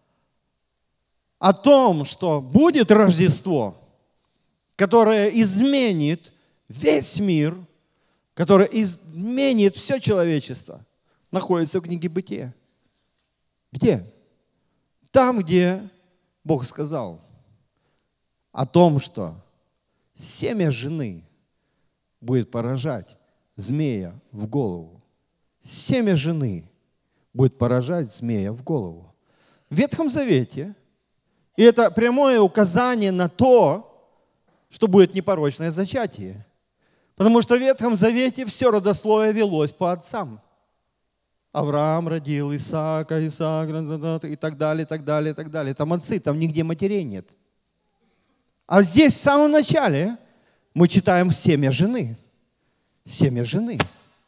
о том, что будет Рождество, которое изменит весь мир, которое изменит все человечество, находится в книге «Бытие». Где? Там, где Бог сказал о том, что семя жены будет поражать змея в голову. Семя жены будет поражать змея в голову. В Ветхом Завете, и это прямое указание на то, что будет непорочное зачатие. Потому что в Ветхом Завете все родословие велось по отцам. Авраам родил Исаака, Исаак, и так далее, и так далее, и так далее. Там отцы, там нигде матерей нет. А здесь в самом начале мы читаем семя жены. Семя жены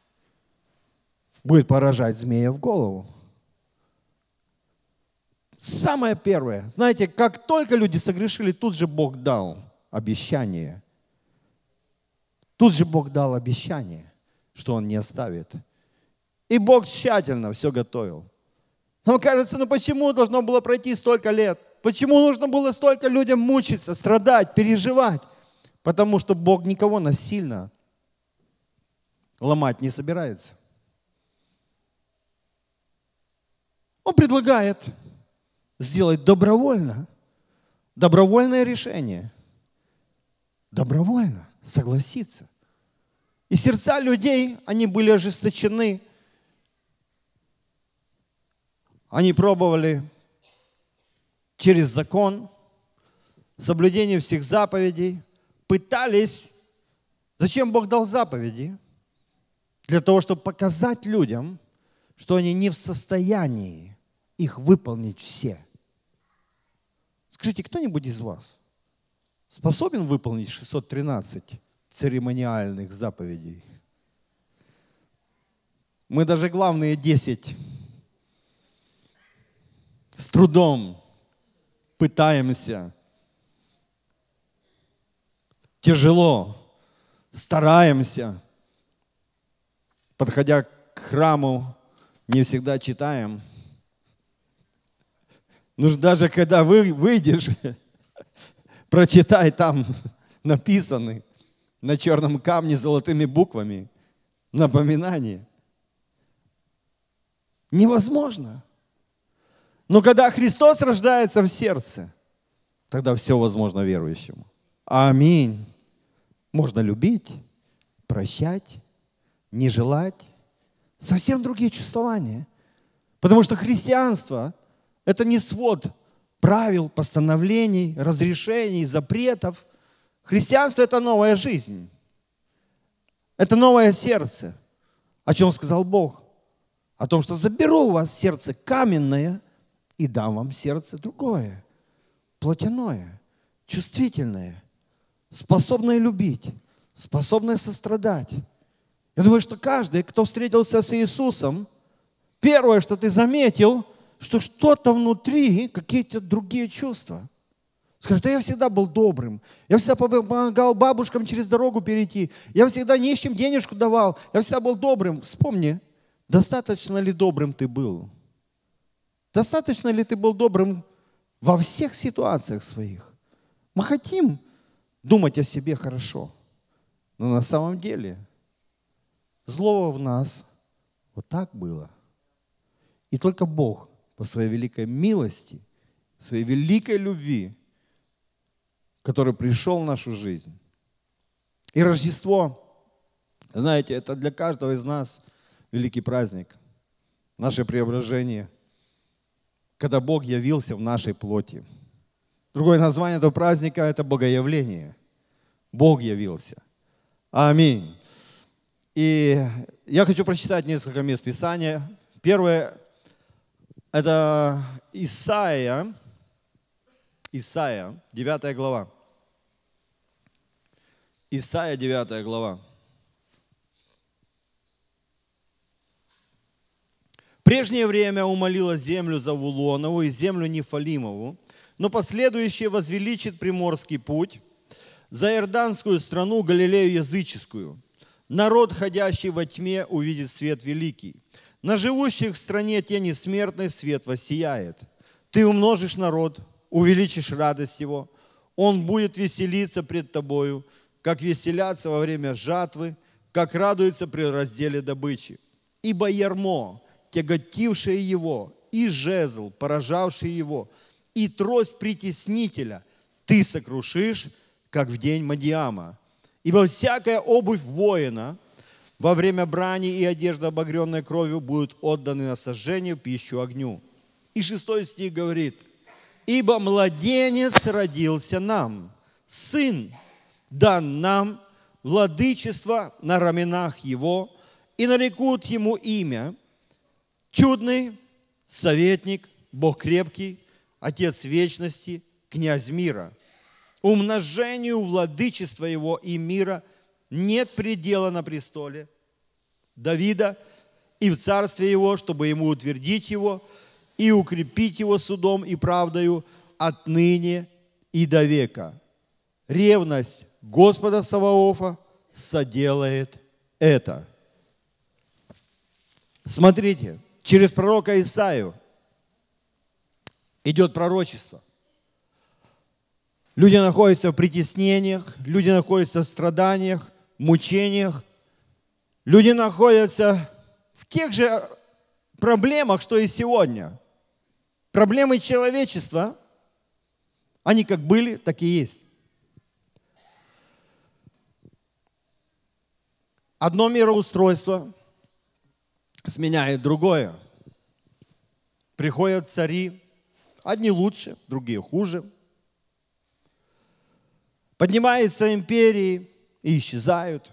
будет поражать змея в голову. Самое первое. Знаете, как только люди согрешили, тут же Бог дал обещание. Тут же Бог дал обещание, что Он не оставит. И Бог тщательно все готовил. Но кажется, ну почему должно было пройти столько лет? Почему нужно было столько людям мучиться, страдать, переживать? Потому что Бог никого насильно ломать не собирается. Он предлагает сделать добровольно, добровольное решение. добровольно согласиться. И сердца людей, они были ожесточены. Они пробовали через закон, соблюдение всех заповедей, пытались. Зачем Бог дал заповеди? Для того, чтобы показать людям, что они не в состоянии их выполнить все. Скажите, кто-нибудь из вас способен выполнить шестьсот тринадцать церемониальных заповедей? Мы даже главные десять с трудом пытаемся, тяжело, стараемся, подходя к храму, не всегда читаем. Ну, даже когда вы выйдешь, прочитай, там написаны на черном камне золотыми буквами напоминание. Невозможно. Но когда Христос рождается в сердце, тогда все возможно верующему. Аминь. Можно любить, прощать, не желать. Совсем другие чувствования. Потому что христианство – это не свод правил, постановлений, разрешений, запретов. Христианство – это новая жизнь. Это новое сердце. О чем сказал Бог? О том, что заберу у вас сердце каменное и дам вам сердце другое, плотяное, чувствительное, способное любить, способное сострадать. Я думаю, что каждый, кто встретился с Иисусом, первое, что ты заметил, что что-то внутри, какие-то другие чувства. Скажи, да я всегда был добрым, я всегда помогал бабушкам через дорогу перейти, я всегда нищим денежку давал, я всегда был добрым. Вспомни, достаточно ли добрым ты был? Достаточно ли ты был добрым во всех ситуациях своих? Мы хотим думать о себе хорошо, но на самом деле злого в нас вот так было. И только Бог по своей великой милости, своей великой любви, который пришел в нашу жизнь. И Рождество, знаете, это для каждого из нас великий праздник, наше преображение, когда Бог явился в нашей плоти. Другое название этого праздника – это Богоявление. Бог явился. Аминь. И я хочу прочитать несколько мест Писания. Первое – это Исаия, Исаия, девятая глава. Исаия, девятая глава. В прежнее время умолила землю Завулонову и землю Нефалимову, но последующее возвеличит приморский путь, за Иорданскую страну Галилею языческую. Народ, ходящий во тьме, увидит свет великий. На живущих в стране тени смертной свет воссияет. Ты умножишь народ, увеличишь радость его. Он будет веселиться пред тобою, как веселятся во время жатвы, как радуются при разделе добычи. Ибо ярмо, тяготившее его, и жезл, поражавший его, и трость притеснителя ты сокрушишь, как в день Мадиама. Ибо всякая обувь воина во время брани и одежда, обогренная кровью, будут отданы на сожжение в пищу огню. И шестой стих говорит: ибо младенец родился нам, сын дан нам, владычество на раменах его, и нарекут ему имя чудный, советник, Бог крепкий, Отец вечности, князь мира. Умножению владычества его и мира нет предела на престоле Давида и в царстве его, чтобы ему утвердить его и укрепить его судом и правдою отныне и до века. Ревность Господа Саваофа соделает это. Смотрите, через пророка Исаию идет пророчество. Люди находятся в притеснениях, люди находятся в страданиях, мучениях. Люди находятся в тех же проблемах, что и сегодня. Проблемы человечества, они как были, так и есть. Одно мироустройство сменяет другое. Приходят цари, одни лучше, другие хуже. Поднимаются империи и исчезают.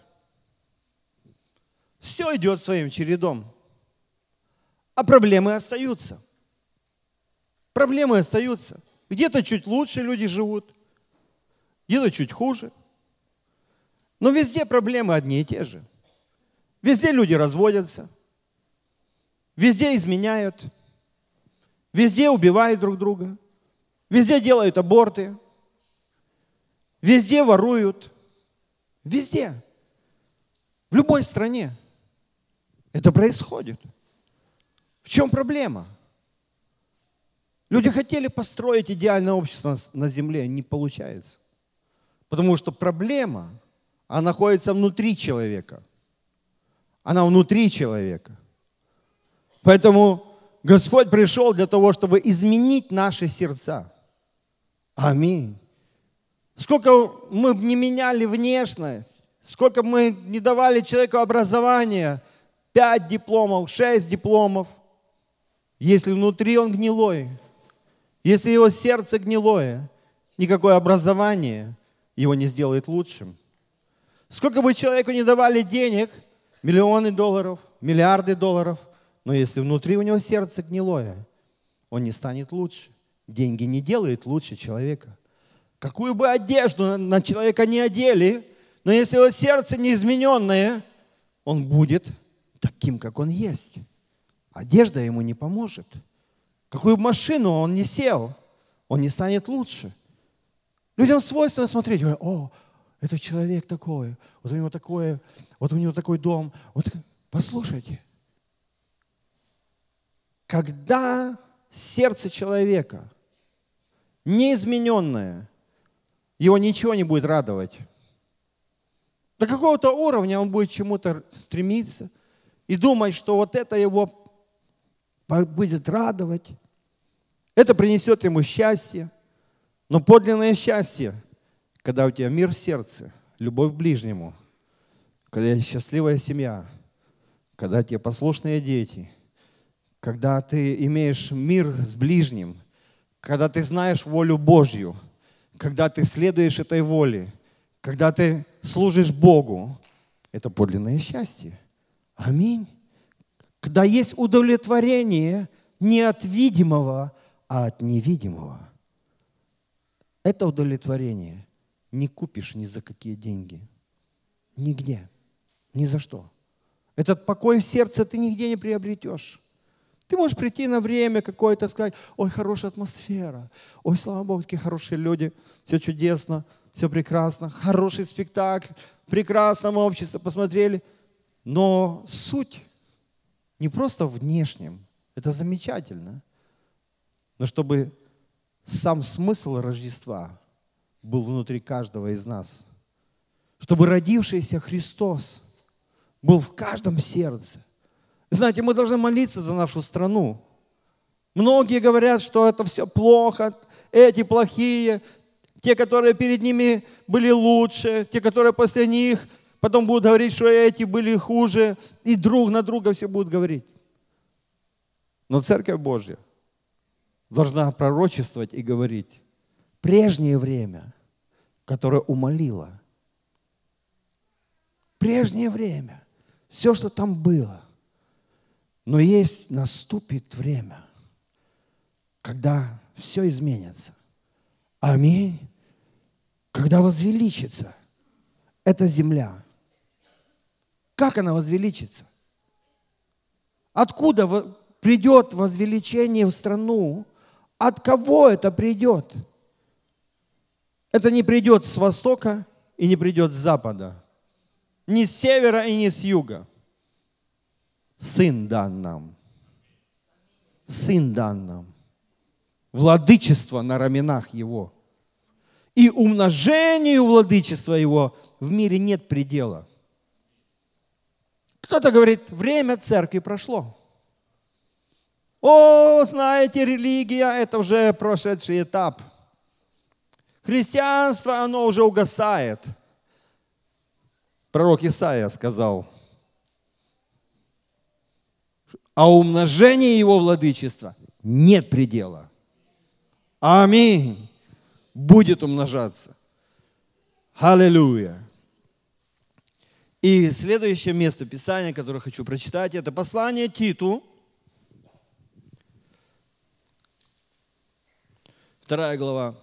Все идет своим чередом. А проблемы остаются. Проблемы остаются. Где-то чуть лучше люди живут, где-то чуть хуже. Но везде проблемы одни и те же. Везде люди разводятся, везде изменяют, везде убивают друг друга, везде делают аборты, везде воруют, везде, в любой стране это происходит. В чем проблема? Люди хотели построить идеальное общество на земле, не получается. Потому что проблема, она находится внутри человека. Она внутри человека. Поэтому Господь пришел для того, чтобы изменить наши сердца. Аминь. Сколько мы бы не меняли внешность, сколько бы мы не давали человеку образования, пять дипломов, шесть дипломов, если внутри он гнилой, если его сердце гнилое, никакое образование его не сделает лучшим. Сколько бы человеку не давали денег, миллионы долларов, миллиарды долларов, но если внутри у него сердце гнилое, он не станет лучше. Деньги не делают лучше человека. Какую бы одежду на человека не одели, но если его сердце неизмененное, он будет таким, как он есть. Одежда ему не поможет. Какую бы машину он не сел, он не станет лучше. Людям свойственно смотреть, говорят, о, этот человек такой, вот у него такое, вот у него такой дом. Вот, послушайте, когда сердце человека неизмененное, его ничего не будет радовать. До какого-то уровня он будет к чему-то стремиться и думать, что вот это его будет радовать. Это принесет ему счастье. Но подлинное счастье, когда у тебя мир в сердце, любовь к ближнему, когда есть счастливая семья, когда у тебя послушные дети, когда ты имеешь мир с ближним, когда ты знаешь волю Божью, когда ты следуешь этой воле, когда ты служишь Богу, это подлинное счастье. Аминь. Когда есть удовлетворение не от видимого, а от невидимого. Это удовлетворение не купишь ни за какие деньги. Нигде. Ни за что. Этот покой в сердце ты нигде не приобретешь. Ты можешь прийти на время какое-то, сказать, ой, хорошая атмосфера, ой, слава Богу, такие хорошие люди, все чудесно, все прекрасно, хороший спектакль, прекрасном обществе, посмотрели. Но суть не просто внешнем, это замечательно, но чтобы сам смысл Рождества был внутри каждого из нас, чтобы родившийся Христос был в каждом сердце. Знаете, мы должны молиться за нашу страну. Многие говорят, что это все плохо, эти плохие, те, которые перед ними были лучше, те, которые после них, потом будут говорить, что эти были хуже, и друг на друга все будут говорить. Но Церковь Божья должна пророчествовать и говорить, прежнее время, которое умолило, прежнее время, все, что там было, но есть, наступит время, когда все изменится. Аминь. Когда возвеличится эта земля. Как она возвеличится? Откуда придет возвеличение в страну? От кого это придет? Это не придет с востока и не придет с запада. Ни с севера и ни с юга. Сын дан нам. Сын дан нам. Владычество на раменах Его. И умножению владычества Его в мире нет предела. Кто-то говорит, время церкви прошло. О, знаете, религия – это уже прошедший этап. Христианство, оно уже угасает. Пророк Исаия сказал, а умножение Его владычества нет предела. Аминь. Будет умножаться. Аллилуйя. И следующее место Писания, которое хочу прочитать, это послание Титу. Вторая глава.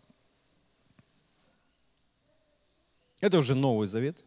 Это уже Новый Завет.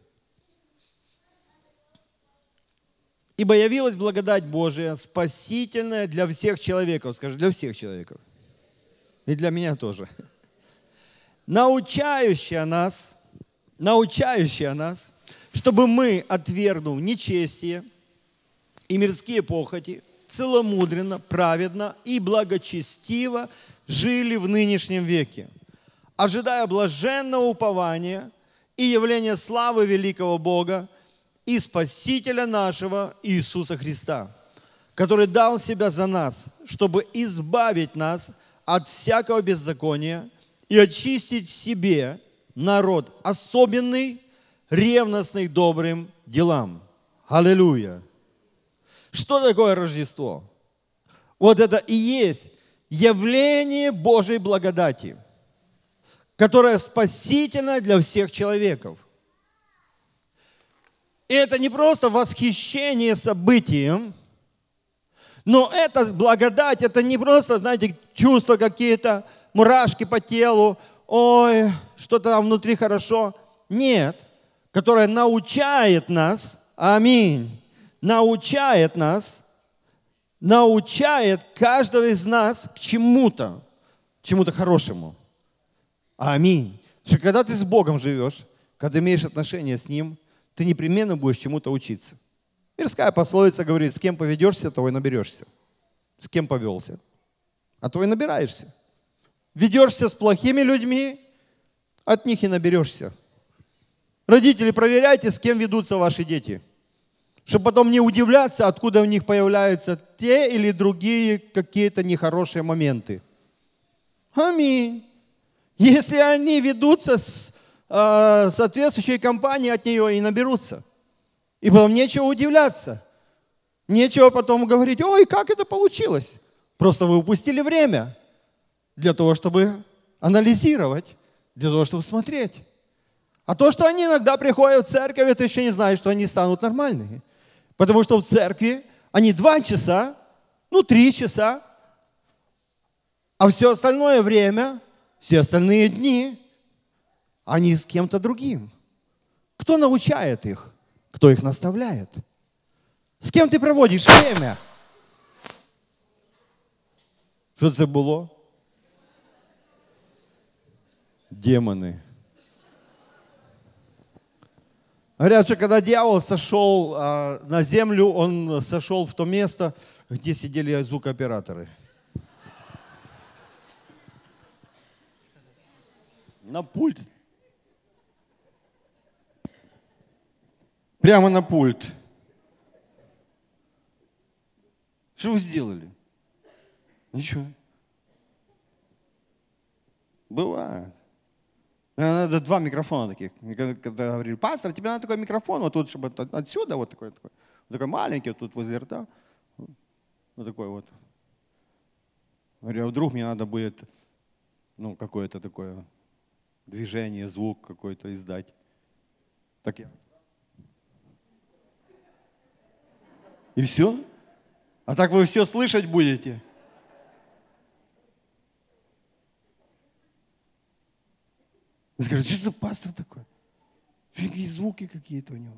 «Ибо явилась благодать Божия, спасительная для всех человеков». Скажи, для всех человеков. И для меня тоже. «Научающая нас, научающая нас, чтобы мы, отвергнув нечестие и мирские похоти, целомудренно, праведно и благочестиво жили в нынешнем веке, ожидая блаженного упования и явления славы великого Бога и Спасителя нашего Иисуса Христа, который дал себя за нас, чтобы избавить нас от всякого беззакония и очистить себе народ особенный, ревностный к добрым делам». Аллилуйя! Что такое Рождество? Вот это и есть явление Божьей благодати, которое спасительно для всех человеков. И это не просто восхищение событием, но это благодать, это не просто, знаете, чувства какие-то, мурашки по телу, ой, что-то там внутри хорошо. Нет, которое научает нас, аминь, научает нас, научает каждого из нас к чему-то, чему-то хорошему. Аминь. Потому что когда ты с Богом живешь, когда имеешь отношения с Ним, ты непременно будешь чему-то учиться. Мирская пословица говорит, с кем поведешься, того и наберешься. С кем повелся, а то и набираешься. Ведешься с плохими людьми, от них и наберешься. Родители, проверяйте, с кем ведутся ваши дети, чтобы потом не удивляться, откуда у них появляются те или другие какие-то нехорошие моменты. Аминь. Если они ведутся с э, соответствующей компанией, от нее и наберутся. И потом нечего удивляться. Нечего потом говорить, ой, как это получилось? Просто вы упустили время для того, чтобы анализировать, для того, чтобы смотреть. А то, что они иногда приходят в церковь, это еще не значит, что они станут нормальными. Потому что в церкви они два часа, ну три часа, а все остальное время, все остальные дни, они с кем-то другим. Кто научает их? Кто их наставляет? С кем ты проводишь время? Що це було? Демоны. Говорят, что когда дьявол сошел а, на землю, он сошел в то место, где сидели звукооператоры. На пульт. Прямо на пульт. Что вы сделали? Ничего. Бывает. Надо два микрофона таких. Когда говорили, пастор, тебе надо такой микрофон, вот тут, чтобы отсюда вот такой, такой, вот такой маленький, вот тут возле рта. Вот такой вот. Говорю, а вдруг мне надо будет, ну, какое-то такое движение, звук какой-то издать. Так я. И все? А так вы все слышать будете? Вы скажете, что за пастор такой? Какие звуки какие-то у него.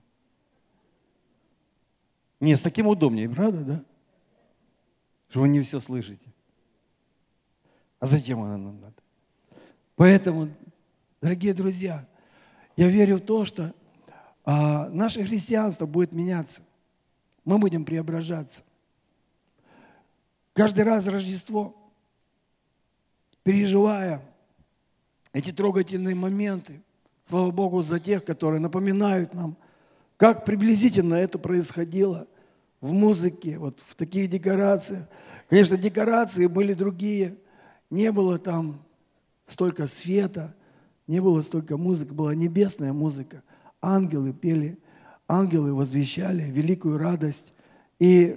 Не, с таким удобнее, правда, да? Что вы не все слышите. А зачем оно нам надо? Поэтому, дорогие друзья, я верю в то, что а, наше христианство будет меняться. Мы будем преображаться. Каждый раз Рождество, переживая эти трогательные моменты, слава Богу за тех, которые напоминают нам, как приблизительно это происходило в музыке, вот в таких декорациях. Конечно, декорации были другие, не было там столько света, не было столько музыки, была небесная музыка. Ангелы пели, ангелы возвещали великую радость. И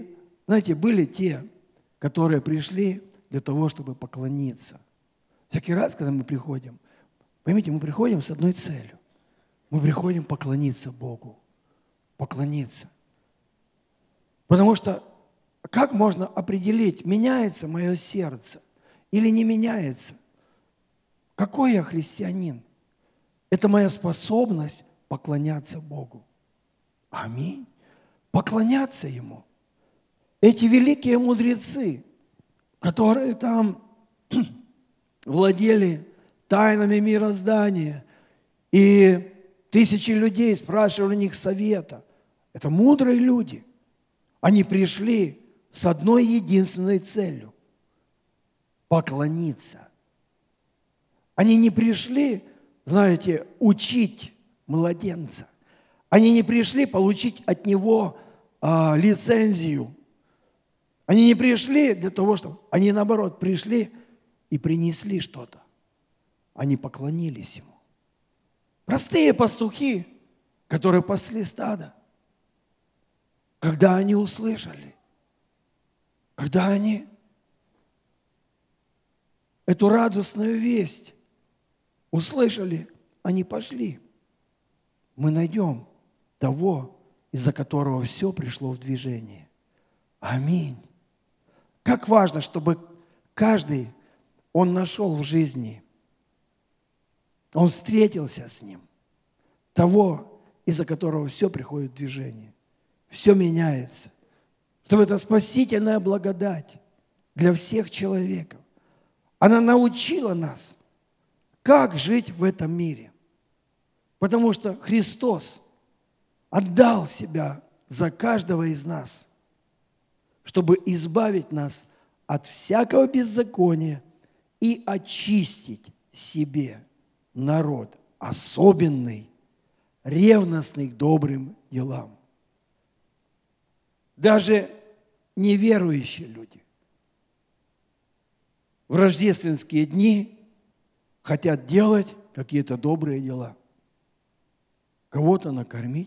Знаете, были те, которые пришли для того, чтобы поклониться. Всякий раз, когда мы приходим, поймите, мы приходим с одной целью. Мы приходим поклониться Богу. Поклониться. Потому что как можно определить, меняется мое сердце или не меняется? Какой я христианин? Это моя способность поклоняться Богу. Аминь. Поклоняться Ему. Эти великие мудрецы, которые там владели тайнами мироздания, и тысячи людей спрашивали у них совета. Это мудрые люди. Они пришли с одной единственной целью – поклониться. Они не пришли, знаете, учить младенца. Они не пришли получить от него а, лицензию. Они не пришли для того, чтобы... Они, наоборот, пришли и принесли что-то. Они поклонились Ему. Простые пастухи, которые пасли стадо, когда они услышали, когда они эту радостную весть услышали, они пошли. Мы найдем того, из-за которого все пришло в движение. Аминь. Как важно, чтобы каждый, он нашел в жизни, он встретился с ним, того, из-за которого все приходит в движение. Все меняется. Чтобы это спасительная благодать для всех человеков. Она научила нас, как жить в этом мире. Потому что Христос отдал себя за каждого из нас, чтобы избавить нас от всякого беззакония и очистить себе народ особенный, ревностный к добрым делам. Даже неверующие люди в рождественские дни хотят делать какие-то добрые дела. Кого-то накормить,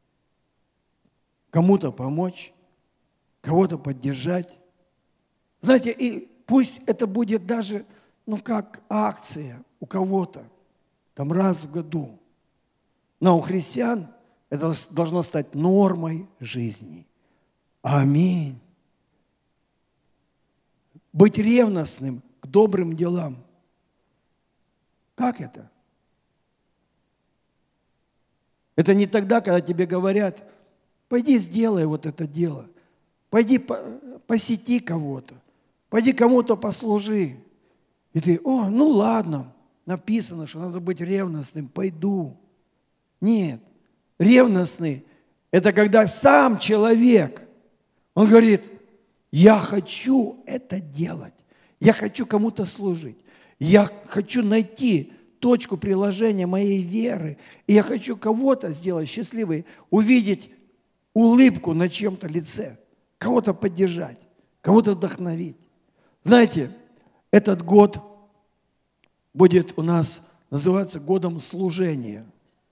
кому-то помочь, кого-то поддержать. Знаете, и пусть это будет даже, ну как акция у кого-то, там раз в году. Но у христиан это должно стать нормой жизни. Аминь. Быть ревностным к добрым делам. Как это? Это не тогда, когда тебе говорят, пойди сделай вот это дело, пойди посети кого-то, пойди кому-то послужи. И ты, о, ну ладно, написано, что надо быть ревностным, пойду. Нет, ревностный – это когда сам человек, он говорит, я хочу это делать, я хочу кому-то служить, я хочу найти точку приложения моей веры, и я хочу кого-то сделать счастливым, увидеть улыбку на чьем-то лице, кого-то поддержать, кого-то вдохновить. Знаете, этот год будет у нас называться годом служения.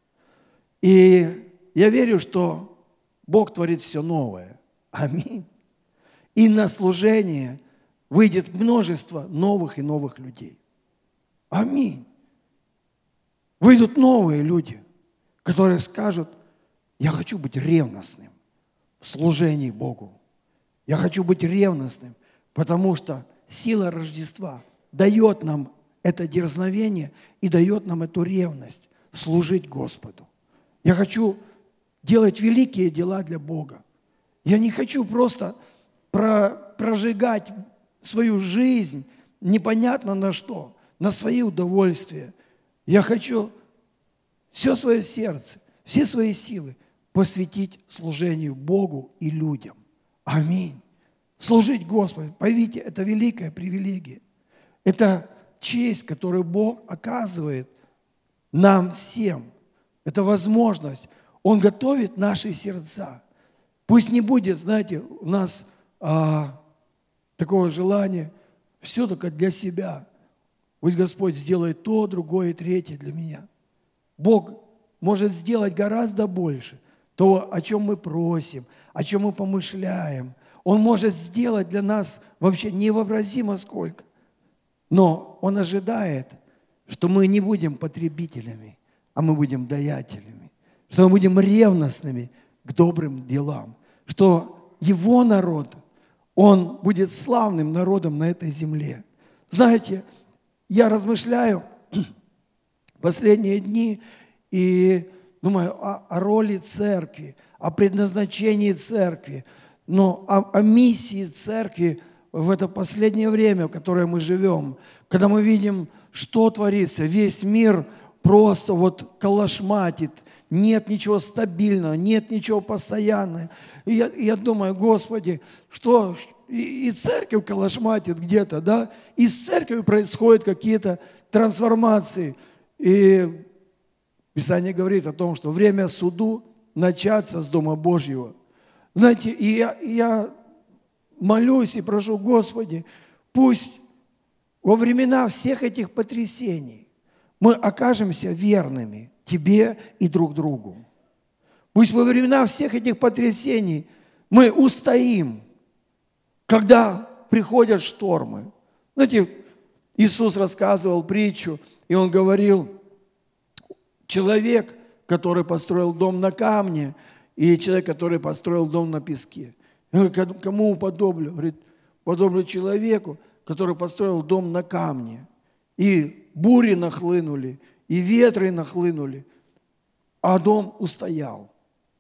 И я верю, что Бог творит все новое. Аминь. И на служение выйдет множество новых и новых людей. Аминь. Выйдут новые люди, которые скажут, я хочу быть ревностным в служении Богу. Я хочу быть ревностным, потому что сила Рождества дает нам это дерзновение и дает нам эту ревность служить Господу. Я хочу делать великие дела для Бога. Я не хочу просто про, прожигать свою жизнь непонятно на что, на свои удовольствия. Я хочу все свое сердце, все свои силы посвятить служению Богу и людям. Аминь. Служить Господу. Поймите, это великая привилегия. Это честь, которую Бог оказывает нам всем. Это возможность. Он готовит наши сердца. Пусть не будет, знаете, у нас а, такого желания все только для себя. Пусть Господь сделает то, другое, третье для меня. Бог может сделать гораздо больше того, о чем мы просим, о чем мы помышляем. Он может сделать для нас вообще невообразимо сколько. Но Он ожидает, что мы не будем потребителями, а мы будем даятелями, что мы будем ревностными к добрым делам, что Его народ, он будет славным народом на этой земле. Знаете, я размышляю последние дни и думаю о, о роли церкви, о предназначении церкви, но о, о миссии церкви в это последнее время, в которое мы живем, когда мы видим, что творится, весь мир просто вот калашматит, нет ничего стабильного, нет ничего постоянного. И я, и я думаю, Господи, что и, и церковь калашматит где-то, да, и с церковью происходят какие-то трансформации. И Писание говорит о том, что время суду начаться с Дома Божьего. Знаете, и я, и я молюсь и прошу, Господи, пусть во времена всех этих потрясений мы окажемся верными Тебе и друг другу. Пусть во времена всех этих потрясений мы устоим, когда приходят штормы. Знаете, Иисус рассказывал притчу, и Он говорил, человек, который построил дом на камне, и человек, который построил дом на песке. Кому уподоблю? Говорит, подоблю человеку, который построил дом на камне. И бури нахлынули, и ветры нахлынули, а дом устоял.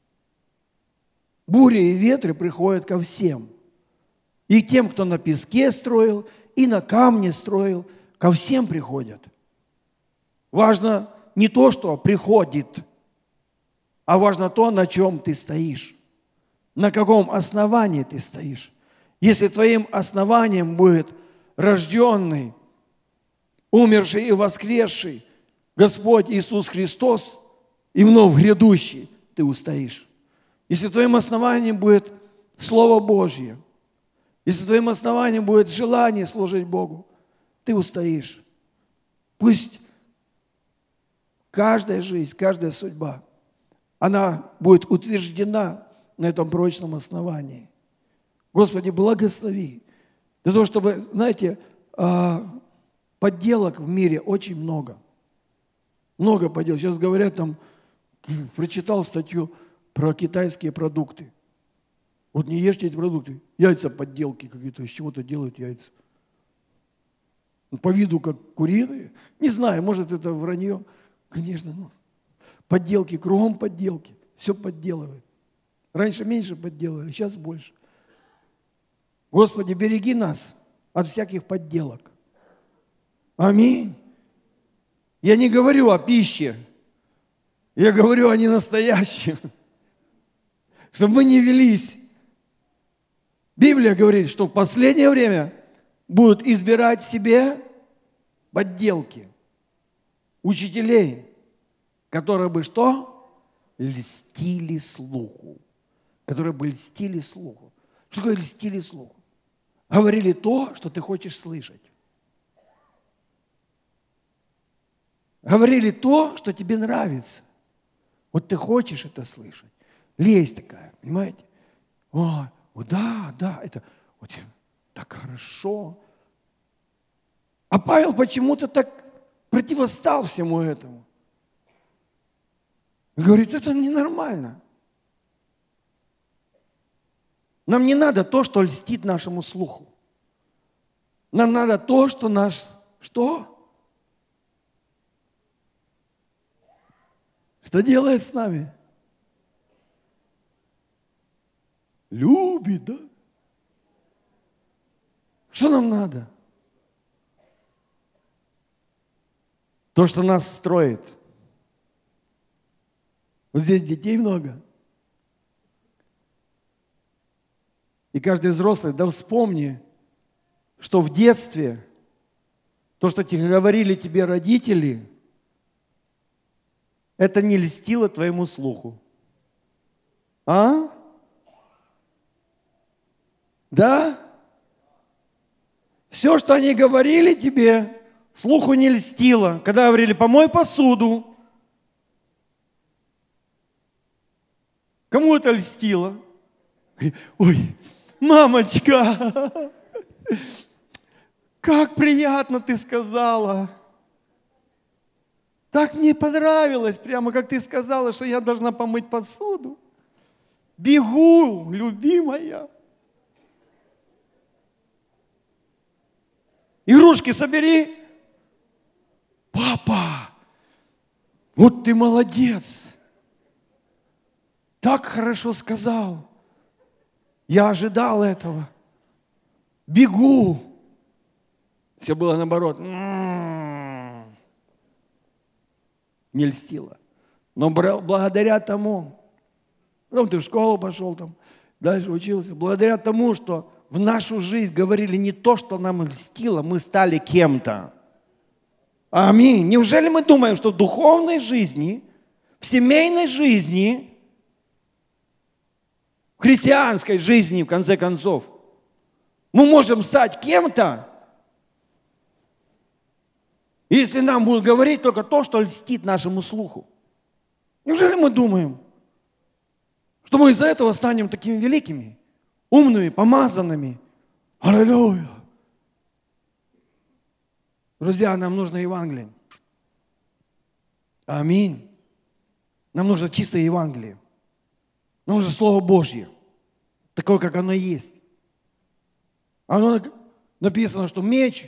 Бури и ветры приходят ко всем. И тем, кто на песке строил, и на камне строил, ко всем приходят. Важно не то, что приходит, а важно то, на чем ты стоишь, на каком основании ты стоишь. Если твоим основанием будет рожденный, умерший и воскресший Господь Иисус Христос и вновь грядущий, ты устоишь. Если твоим основанием будет Слово Божье, если твоим основанием будет желание служить Богу, ты устоишь. Пусть каждая жизнь, каждая судьба, она будет утверждена на этом прочном основании. Господи, благослови. Для того, чтобы, знаете, подделок в мире очень много. Много подделок. Сейчас говорят, там, прочитал статью про китайские продукты. Вот не ешьте эти продукты. Яйца подделки какие-то, из чего-то делают яйца. По виду как куриные. Не знаю, может это вранье. Конечно, ну, подделки, кругом подделки. Все подделывают. Раньше меньше подделывали, сейчас больше. Господи, береги нас от всяких подделок. Аминь. Я не говорю о пище. Я говорю о ненастоящем. Чтобы мы не велись. Библия говорит, что в последнее время будут избирать себе подделки. Учителей, которые бы что? Льстили слуху. Которые бы льстили слуху. Что такое льстили слуху? Говорили то, что ты хочешь слышать. Говорили то, что тебе нравится. Вот ты хочешь это слышать. Лесть такая, понимаете? О, да, да, это вот, так хорошо. А Павел почему-то так противостал всему этому. Говорит, это ненормально. Нам не надо то, что льстит нашему слуху. Нам надо то, что наш... Что? Что делает с нами? Любит, да? Что нам надо? То, что нас строит. Вот здесь детей много. И каждый взрослый, да вспомни, что в детстве то, что тебе говорили тебе родители, это не льстило твоему слуху. А? Да? Все, что они говорили тебе, слуху не льстило. Когда говорили, помой посуду. Кому это льстило? Ой, Мамочка, как приятно ты сказала. Так мне понравилось, прямо как ты сказала, что я должна помыть посуду. Бегу, любимая. Игрушки собери. Папа, вот ты молодец. Так хорошо сказал. Я ожидал этого. Бегу. Все было наоборот. Не льстило. Но благодаря тому, потом ты в школу пошел, там, дальше учился, благодаря тому, что в нашу жизнь говорили не то, что нам льстило, мы стали кем-то. Аминь. Неужели мы думаем, что в духовной жизни, в семейной жизни, в христианской жизни, в конце концов, мы можем стать кем-то, если нам будут говорить только то, что льстит нашему слуху? Неужели мы думаем, что мы из-за этого станем такими великими, умными, помазанными? Аллилуйя! Друзья, нам нужно Евангелие. Аминь. Нам нужно чистое Евангелие. Нам нужно Слово Божье, такое, как оно есть. Оно написано, что меч,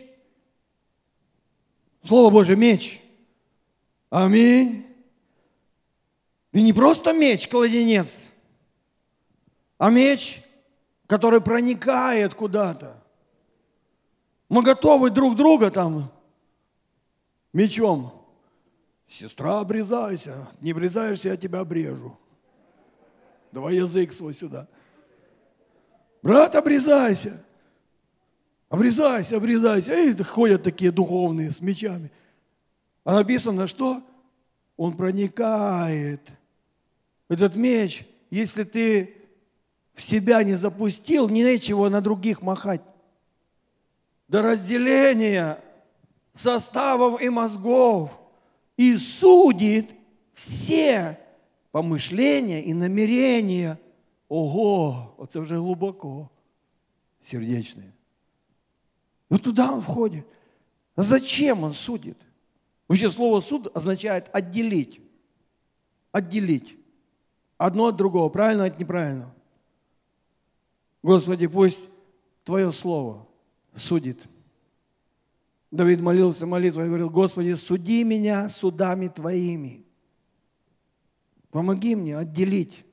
Слово Божье меч. Аминь. И не просто меч, кладенец, а меч, который проникает куда-то. Мы готовы друг друга там мечом. Сестра, обрезайся. Не обрезаешься, я тебя обрежу. Давай язык свой сюда. Брат, обрезайся. Обрезайся, обрезайся. И ходят такие духовные с мечами. А написано, что? Он проникает. Этот меч, если ты в себя не запустил, нечего на других махать. До разделения составов и мозгов и судит все помышления и намерения. Ого, вот это уже глубоко сердечные. Вот туда он входит. А зачем он судит? Вообще слово суд означает отделить. Отделить. Одно от другого, правильно от неправильного. Господи, пусть Твое слово судит. Давид молился молитвой и говорил: Господи, суди меня судами Твоими. Помоги мне отделить,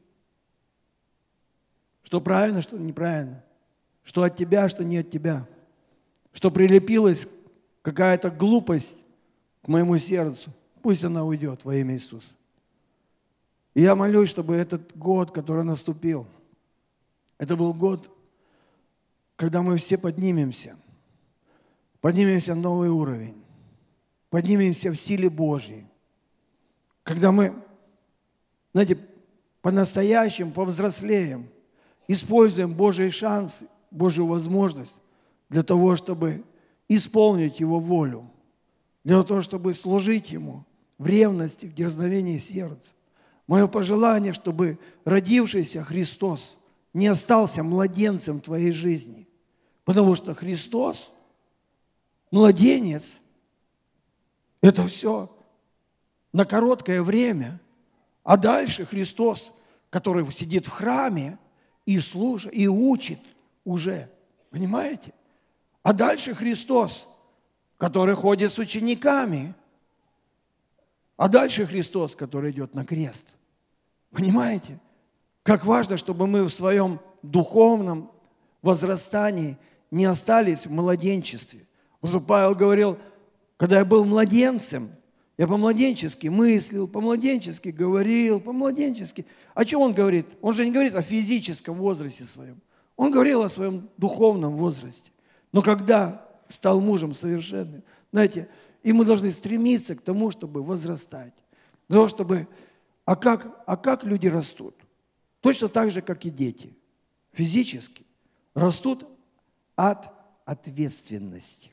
что правильно, что неправильно, что от Тебя, что не от Тебя, что прилепилась какая-то глупость к моему сердцу. Пусть она уйдет во имя Иисуса. И я молюсь, чтобы этот год, который наступил, это был год, когда мы все поднимемся, поднимемся на новый уровень, поднимемся в силе Божьей. Когда мы, знаете, по-настоящему повзрослеем, используем Божий шанс, Божью возможность для того, чтобы исполнить Его волю, для того, чтобы служить Ему в ревности, в дерзновении сердца. Мое пожелание, чтобы родившийся Христос не остался младенцем твоей жизни, потому что Христос, младенец, это все на короткое время, а дальше Христос, который сидит в храме и служит, и учит уже, понимаете? А дальше Христос, который ходит с учениками, а дальше Христос, который идет на крест. Понимаете? Как важно, чтобы мы в своем духовном возрастании не остались в младенчестве. Павел говорил: когда я был младенцем, я по-младенчески мыслил, по-младенчески говорил, по-младенчески. О чем он говорит? Он же не говорит о физическом возрасте своем. Он говорил о своем духовном возрасте. Но когда стал мужем совершенным, знаете, и мы должны стремиться к тому, чтобы возрастать. Для того, чтобы... А как, а как люди растут? Точно так же, как и дети. Физически растут от ответственности.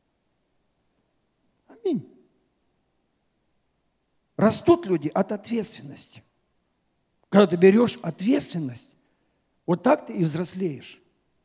Аминь. Растут люди от ответственности. Когда ты берешь ответственность, вот так ты и взрослеешь.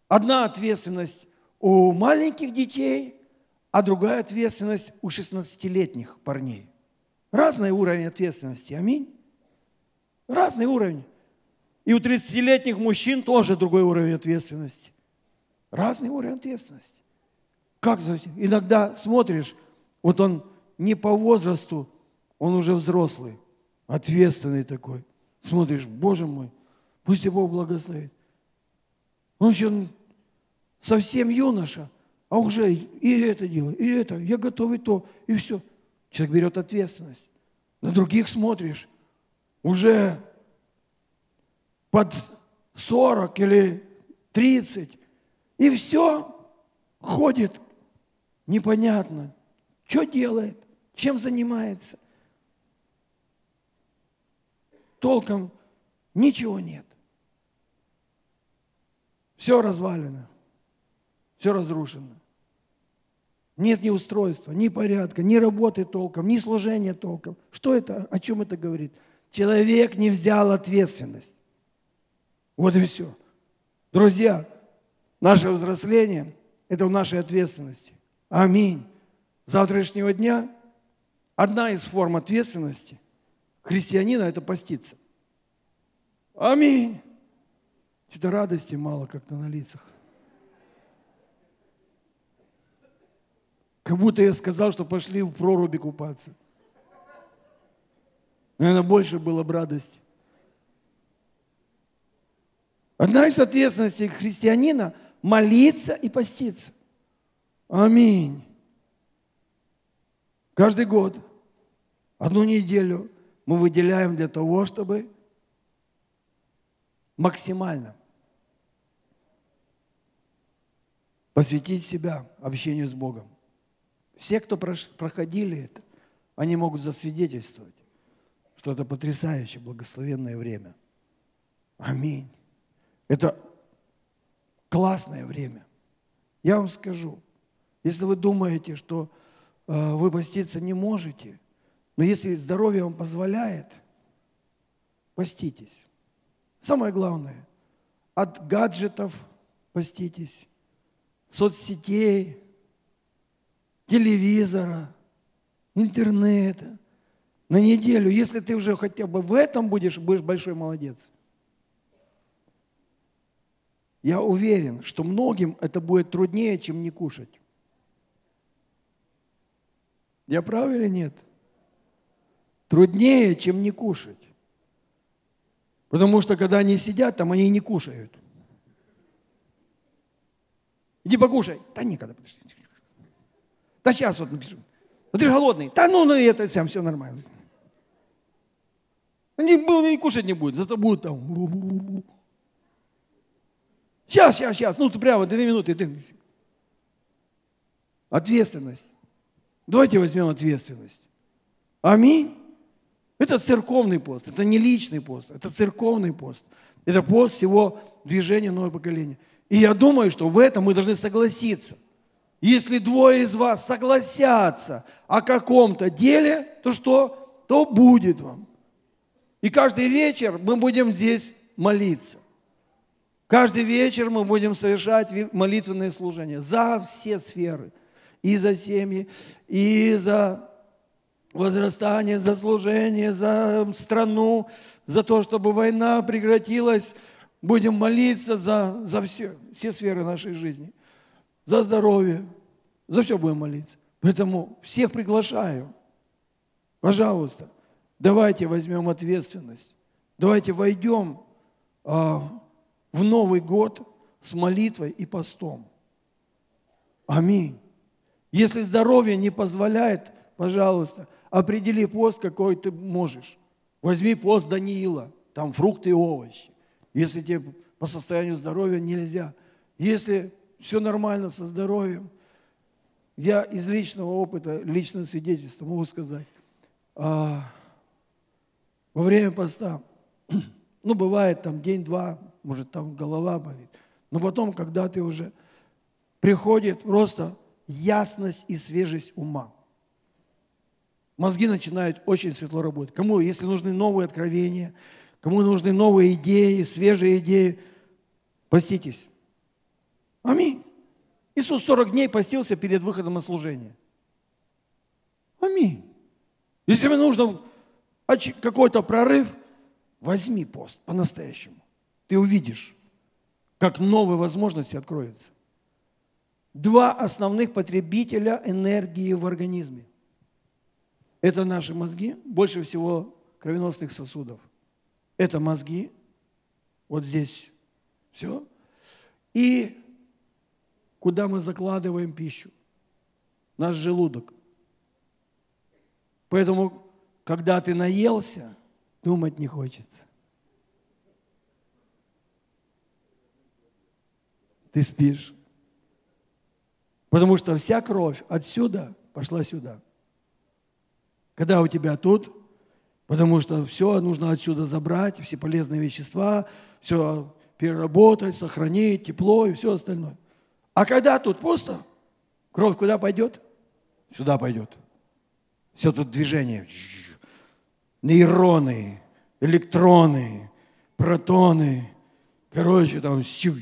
Одна ответственность у маленьких детей, а другая ответственность у шестнадцатилетних парней. Разный уровень ответственности. Аминь. Разный уровень. И у тридцатилетних мужчин тоже другой уровень ответственности. Разный уровень ответственности. Как иногда смотришь, вот он не по возрасту, он уже взрослый, ответственный такой. Смотришь, Боже мой, пусть его Бог благословит. Он еще совсем юноша, а уже и это делает, и это, я готов и то, и все. Человек берет ответственность. На других смотришь, уже под сорок или тридцать, и все, ходит непонятно, что делает, чем занимается. Толком ничего нет. Все развалено, все разрушено. Нет ни устройства, ни порядка, ни работы толком, ни служения толком. Что это? О чем это говорит? Человек не взял ответственность. Вот и все. Друзья, наше взросление – это в нашей ответственности. Аминь. С завтрашнего дня одна из форм ответственности христианина – это поститься. Аминь. Что-то радости мало как-то на лицах. Как будто я сказал, что пошли в проруби купаться. Наверное, больше было бы радости. Одна из ответственностей христианина – молиться и поститься. Аминь. Каждый год, одну неделю мы выделяем для того, чтобы максимально посвятить себя общению с Богом. Все, кто проходили это, они могут засвидетельствовать, что это потрясающее, благословенное время. Аминь. Это классное время. Я вам скажу, если вы думаете, что э, вы поститься не можете, но если здоровье вам позволяет, поститесь. Самое главное, от гаджетов поститесь, соцсетей, телевизора, интернета. На неделю, если ты уже хотя бы в этом будешь, будешь большой молодец. Я уверен, что многим это будет труднее, чем не кушать. Я прав или нет? Труднее, чем не кушать. Потому что когда они сидят, там они и не кушают. Иди покушай. Да никогда, подожди. Да сейчас вот напишу. Вот ты же голодный. Да ну, ну это сам, все нормально. Они и кушать не будет, зато будут там. Сейчас, сейчас, сейчас. Ну, ты прямо две минуты. Ты... Ответственность. Давайте возьмем ответственность. Аминь. Это церковный пост, это не личный пост, это церковный пост. Это пост всего движения нового поколения. И я думаю, что в этом мы должны согласиться. Если двое из вас согласятся о каком-то деле, то что? То будет вам. И каждый вечер мы будем здесь молиться. Каждый вечер мы будем совершать молитвенные служения за все сферы. И за семьи, и за возрастание, за служение, за страну, за то, чтобы война прекратилась. Будем молиться за, за все, все сферы нашей жизни. За здоровье, за все будем молиться. Поэтому всех приглашаю. Пожалуйста, давайте возьмем ответственность. Давайте войдем а, в Новый год с молитвой и постом. Аминь. Если здоровье не позволяет, пожалуйста, определи пост, какой ты можешь. Возьми пост Даниила, там фрукты и овощи. Если тебе по состоянию здоровья нельзя. Если все нормально со здоровьем, я из личного опыта, личного свидетельства могу сказать, а, во время поста, ну, бывает там день-два, может там голова болит, но потом, когда ты уже приходит просто ясность и свежесть ума. Мозги начинают очень светло работать. Кому, если нужны новые откровения, кому нужны новые идеи, свежие идеи, поститесь. Аминь. Иисус сорок дней постился перед выходом на служение. Аминь. Если тебе нужно какой-то прорыв, возьми пост по-настоящему. Ты увидишь, как новые возможности откроются. Два основных потребителя энергии в организме. Это наши мозги, больше всего кровеносных сосудов. Это мозги, вот здесь все. И куда мы закладываем пищу? Наш желудок. Поэтому, когда ты наелся, думать не хочется. Ты спишь. Потому что вся кровь отсюда пошла сюда. Когда у тебя тут, потому что все нужно отсюда забрать, все полезные вещества, все переработать, сохранить, тепло и все остальное. А когда тут пусто, кровь куда пойдет? Сюда пойдет. Все тут движение. Нейроны, электроны, протоны. Короче, там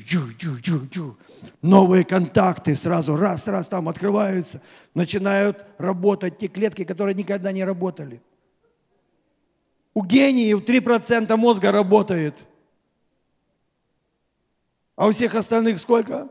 новые контакты сразу раз-раз там открываются. Начинают работать те клетки, которые никогда не работали. У гениев три процента мозга работает. А у всех остальных сколько?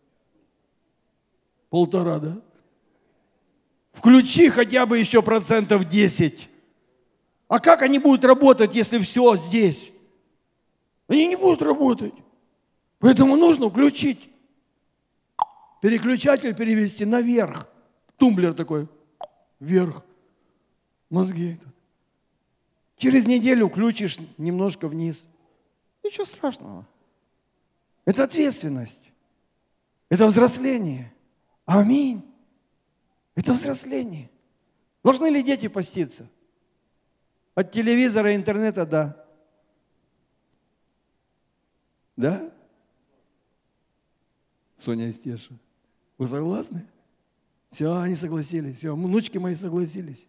Полтора, да? Включи хотя бы еще процентов десять. А как они будут работать, если все здесь? Они не будут работать. Поэтому нужно включить. Переключатель перевести наверх. Тумблер такой. Вверх. Мозги. Через неделю включишь немножко вниз. Ничего страшного. Это ответственность. Это взросление. Аминь. Это взросление. Должны ли дети поститься? От телевизора и интернета, да. Да? Соня и Стеша. Вы согласны? Все, они согласились. Все, внучки мои согласились.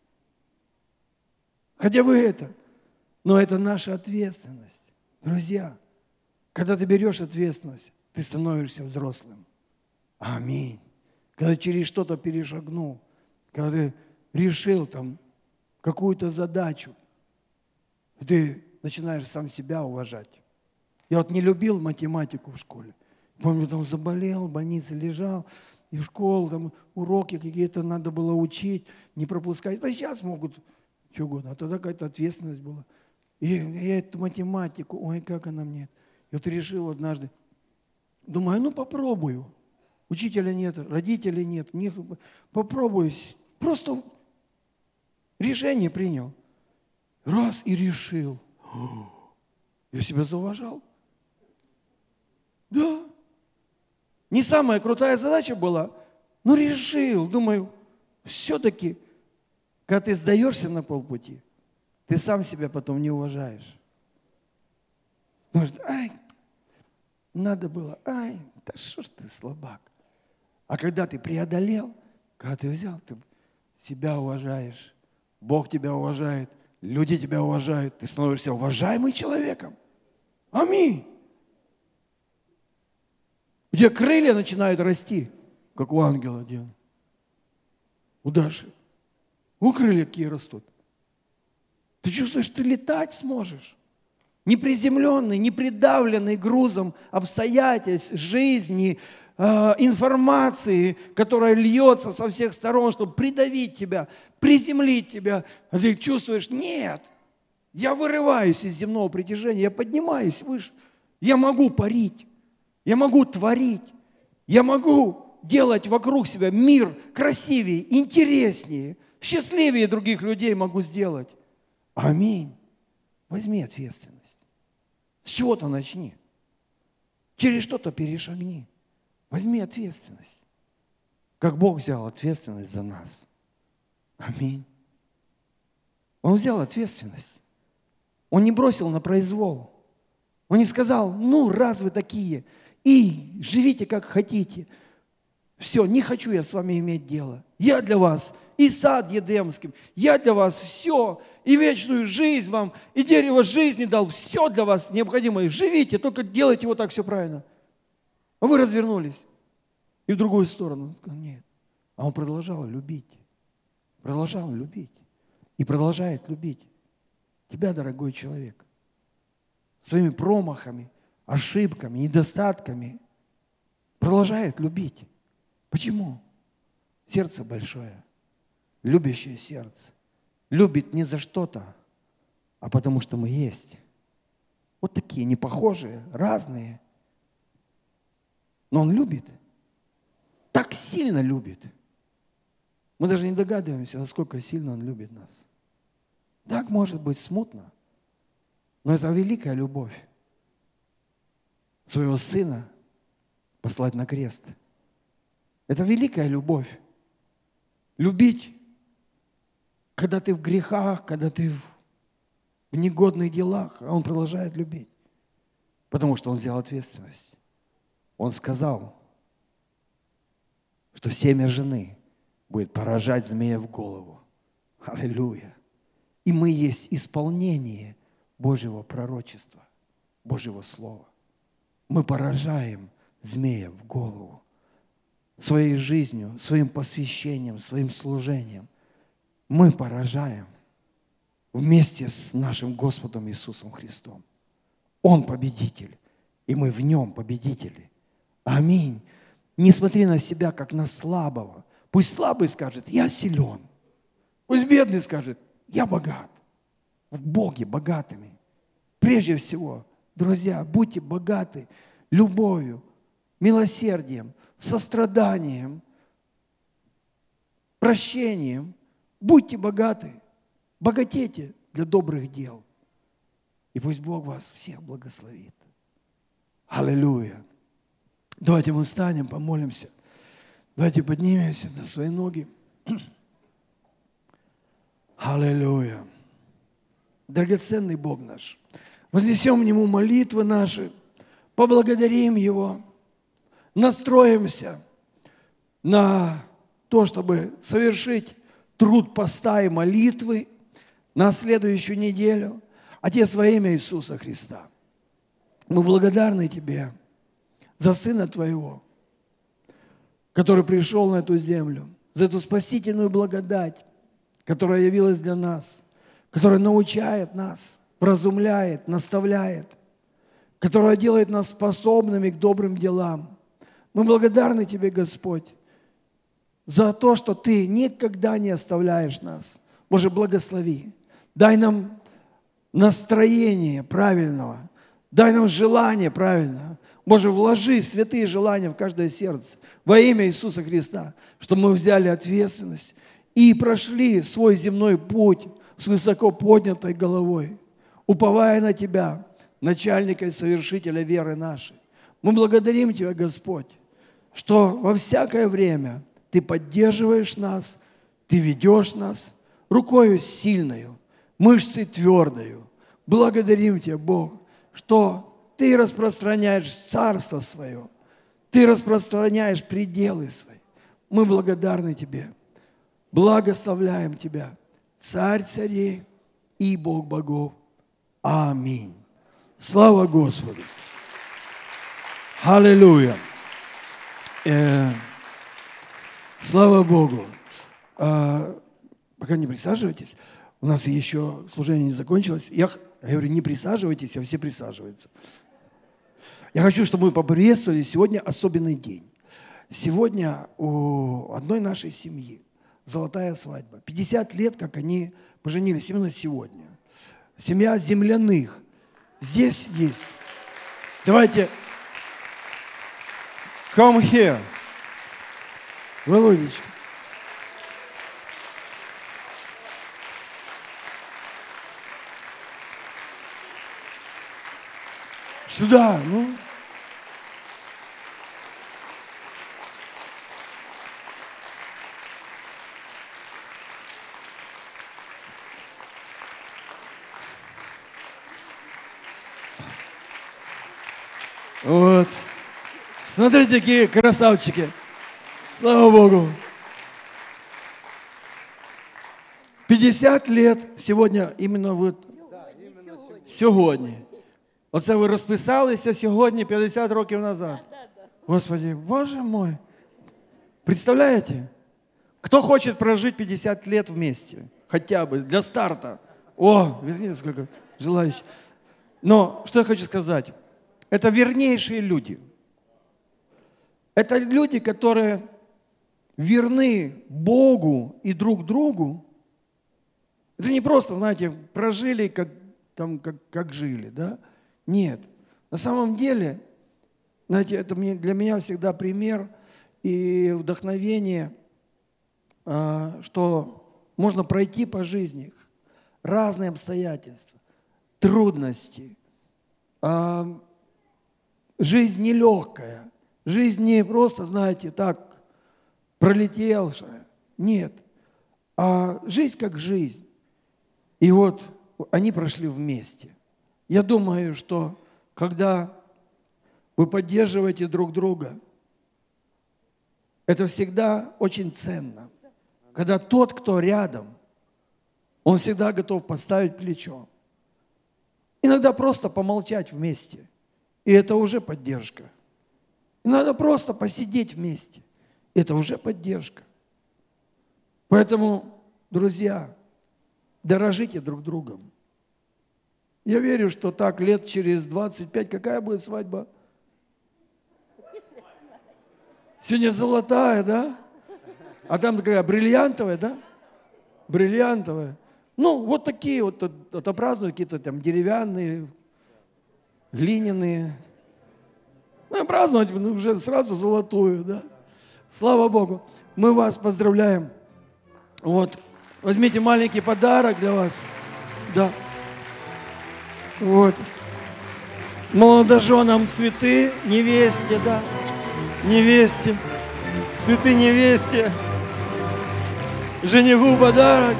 Хотя бы это. Но это наша ответственность. Друзья, когда ты берешь ответственность, ты становишься взрослым. Аминь. Когда через что-то перешагнул, когда ты решил там какую-то задачу, ты начинаешь сам себя уважать. Я вот не любил математику в школе. Помню, там заболел, в больнице лежал, и в школу там уроки какие-то надо было учить, не пропускать. Да сейчас могут что угодно, а тогда какая-то ответственность была. И я эту математику, ой, как она мне. И вот решил однажды, думаю, ну попробую. Учителя нет, родителей нет, мне попробую. Просто решение принял. Раз и решил. Я себя зауважал. Да. Не самая крутая задача была, но решил. Думаю, все-таки, когда ты сдаешься на полпути, ты сам себя потом не уважаешь. Думаешь, ай, надо было, ай, да что ж ты слабак. А когда ты преодолел, когда ты взял, ты себя уважаешь, Бог тебя уважает, люди тебя уважают, ты становишься уважаемым человеком. Аминь. Где крылья начинают расти, как у ангела, где он? У Даши. У крылья какие растут. Ты чувствуешь, что ты летать сможешь. Не приземленный, не придавленный грузом обстоятельств, жизни, э, информации, которая льется со всех сторон, чтобы придавить тебя, приземлить тебя. А ты чувствуешь, нет, я вырываюсь из земного притяжения, я поднимаюсь выше. Я могу парить, я могу творить, я могу делать вокруг себя мир красивее, интереснее, счастливее других людей могу сделать. Аминь. Возьми ответственность. С чего-то начни. Через что-то перешагни. Возьми ответственность. Как Бог взял ответственность за нас. Аминь. Он взял ответственность. Он не бросил на произвол. Он не сказал, ну, раз вы такие, и живите как хотите. Все, не хочу я с вами иметь дело. Я для вас и сад Едемским, я для вас все, и вечную жизнь вам, и дерево жизни дал, все для вас необходимое. Живите, только делайте вот так все правильно. А вы развернулись и в другую сторону. Он сказал, нет. А он продолжал любить. Продолжал любить. И продолжает любить тебя, дорогой человек. Своими промахами, ошибками, недостатками. Продолжает любить. Почему? Сердце большое. Любящее сердце. Любит не за что-то, а потому что мы есть. Вот такие непохожие, разные. Но он любит. Так сильно любит. Мы даже не догадываемся, насколько сильно он любит нас. Так может быть смутно, но это великая любовь. Своего сына послать на крест. Это великая любовь. Любить, когда ты в грехах, когда ты в негодных делах, а он продолжает любить. Потому что он взял ответственность. Он сказал, что семя жены будет поражать змея в голову. Аллилуйя. И мы есть исполнение Божьего пророчества, Божьего слова. Мы поражаем змея в голову своей жизнью, своим посвящением, своим служением. Мы поражаем вместе с нашим Господом Иисусом Христом. Он победитель, и мы в Нем победители. Аминь. Не смотри на себя, как на слабого. Пусть слабый скажет, я силен. Пусть бедный скажет, я богат. В Боге богатыми. Прежде всего, друзья, будьте богаты любовью, милосердием, состраданием, прощением. Будьте богаты, богатейте для добрых дел. И пусть Бог вас всех благословит. Аллилуйя. Давайте мы встанем, помолимся. Давайте поднимемся на свои ноги. Аллилуйя. Драгоценный Бог наш, вознесем к Нему молитвы наши, поблагодарим Его, настроимся на то, чтобы совершить труд поста и молитвы на следующую неделю. Отец, во имя Иисуса Христа, мы благодарны Тебе за Сына Твоего, который пришел на эту землю, за эту спасительную благодать, которая явилась для нас, которая научает нас, вразумляет, наставляет, которая делает нас способными к добрым делам. Мы благодарны Тебе, Господь, за то, что Ты никогда не оставляешь нас. Боже, благослови. Дай нам настроение правильного, дай нам желание правильного. Боже, вложи святые желания в каждое сердце во имя Иисуса Христа, чтобы мы взяли ответственность и прошли свой земной путь с высоко поднятой головой, уповая на Тебя, начальника и совершителя веры нашей. Мы благодарим Тебя, Господь, что во всякое время Ты поддерживаешь нас, Ты ведешь нас рукою сильною, мышцей твердою. Благодарим Тебя, Бог, что Ты распространяешь Царство Свое, Ты распространяешь пределы Свои. Мы благодарны Тебе, благословляем Тебя, Царь царей и Бог богов. Аминь. Слава Господу. Аллилуйя. Э, слава Богу. А, пока не присаживайтесь. У нас еще служение не закончилось. Я, я говорю, не присаживайтесь, а все присаживаются. Я хочу, чтобы мы поприветствовали сегодня особенный день. Сегодня у одной нашей семьи золотая свадьба. пятьдесят лет, как они поженились, именно сегодня. Семья земляных. Здесь есть. Давайте. Come here. Володечка. Сюда, ну. Вот. Смотрите, какие красавчики. Слава Богу. п'ятдесят лет сегодня, именно вот сьогодні. Оце ви розписалися сьогодні, п'ятдесят років назад. Господи, Боже мой. Представляете? Кто хочет прожить пятьдесят лет вместе? Хотя бы для старта. О, вернее, сколько желающих. Но что я хочу сказать? Это вернейшие люди. Это люди, которые верны Богу и друг другу. Это не просто, знаете, прожили, как, там, как, как жили, да? Нет. На самом деле, знаете, это для меня всегда пример и вдохновение, что можно пройти по жизни разные обстоятельства, трудности. Жизнь нелегкая, жизнь не просто, знаете, так пролетевшая. Нет. А жизнь как жизнь. И вот они прошли вместе. Я думаю, что когда вы поддерживаете друг друга, это всегда очень ценно. Когда тот, кто рядом, он всегда готов подставить плечо. Иногда просто помолчать вместе. И это уже поддержка. Иногда просто посидеть вместе. Это уже поддержка. Поэтому, друзья, дорожите друг другом. Я верю, что так лет через двадцать пять, какая будет свадьба? Сегодня золотая, да? А там такая бриллиантовая, да? Бриллиантовая. Ну, вот такие вот, это празднуют какие-то там деревянные, глиняные. Ну, праздновать уже сразу золотую, да? Слава Богу. Мы вас поздравляем. Вот. Возьмите маленький подарок для вас. Да. Вот. Молодоженам цветы, невесте, да. Невесте. Цветы невесте. Жениху подарок.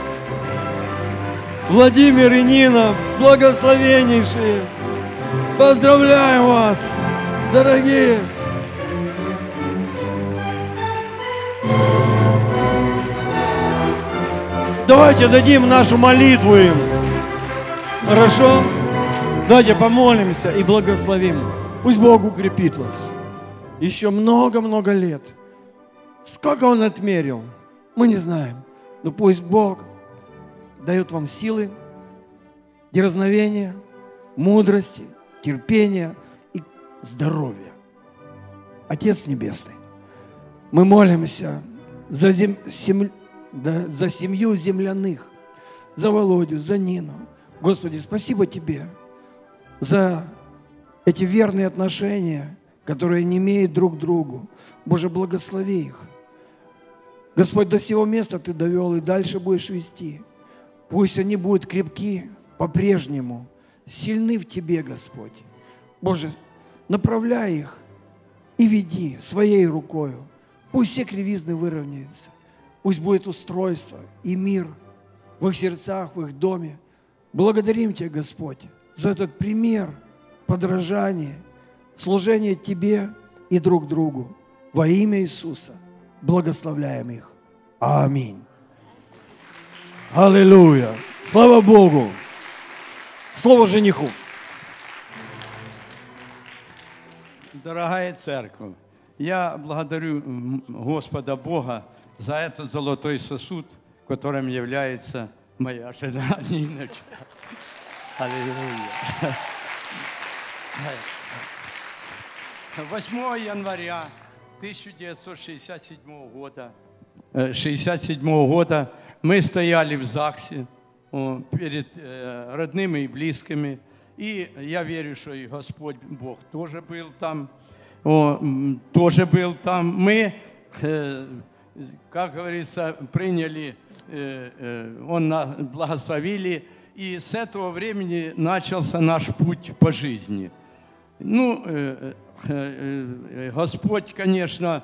Владимир и Нина, благословеннейшие. Поздравляем вас, дорогие. Давайте дадим нашу молитву им. Хорошо? Давайте помолимся и благословим. Пусть Бог укрепит вас. Еще много-много лет. Сколько Он отмерил, мы не знаем. Но пусть Бог дает вам силы, дерзновения, мудрости, терпения и здоровья. Отец Небесный, мы молимся за, зем... сем... да, за семью земляных, за Володю, за Нину. Господи, спасибо Тебе за эти верные отношения, которые не имеют друг к другу. Боже, благослови их. Господь, до сего места Ты довел и дальше будешь вести. Пусть они будут крепки по-прежнему, сильны в Тебе, Господь. Боже, направляй их и веди своей рукою. Пусть все кривизны выровняются. Пусть будет устройство и мир в их сердцах, в их доме. Благодарим Тебя, Господь, за этот пример подражания, служения Тебе и друг другу. Во имя Иисуса благословляем их. Аминь. Аллилуйя. Слава Богу. Слово жениху. Дорогая церковь, я благодарю Господа Бога за этот золотой сосуд, которым является моя жена Ниночка. Аллилуйя. восьмого января тысяча девятьсот шестьдесят седьмого года, шестьдесят седьмого года мы стояли в ЗАГСе о, перед э, родными и близкими. И я верю, что и Господь Бог тоже был там. О, тоже был там. Мы, э, как говорится, приняли, э, э, Он нас благословили. И с этого времени начался наш путь по жизни. Ну, э, э, э, Господь, конечно,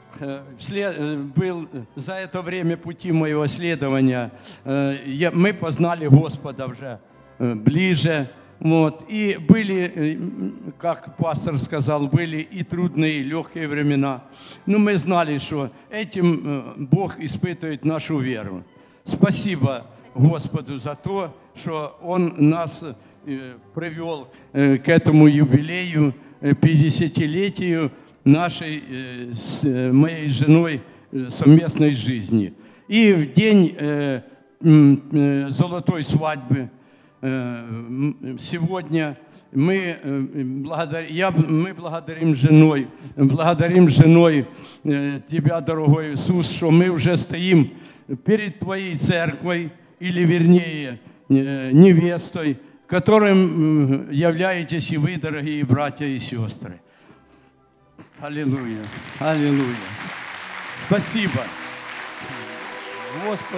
был за это время пути моего следования. Мы познали Господа уже ближе. Вот. И были, как пастор сказал, были и трудные, и легкие времена. Но мы знали, что этим Бог испытывает нашу веру. Спасибо Господу за то, что Он нас привел к этому юбилею, пятидесятилетию. нашей, э, с э, моей женой э, совместной жизни. И в день э, э, золотой свадьбы э, сегодня мы, э, благодар... Я, мы благодарим женой, благодарим женой э, Тебя, дорогой Иисус, что мы уже стоим перед Твоей церковью, или вернее э, невестой, которым являетесь и вы, дорогие братья и сестры. Аллилуйя, аллилуйя. Спасибо. Господи.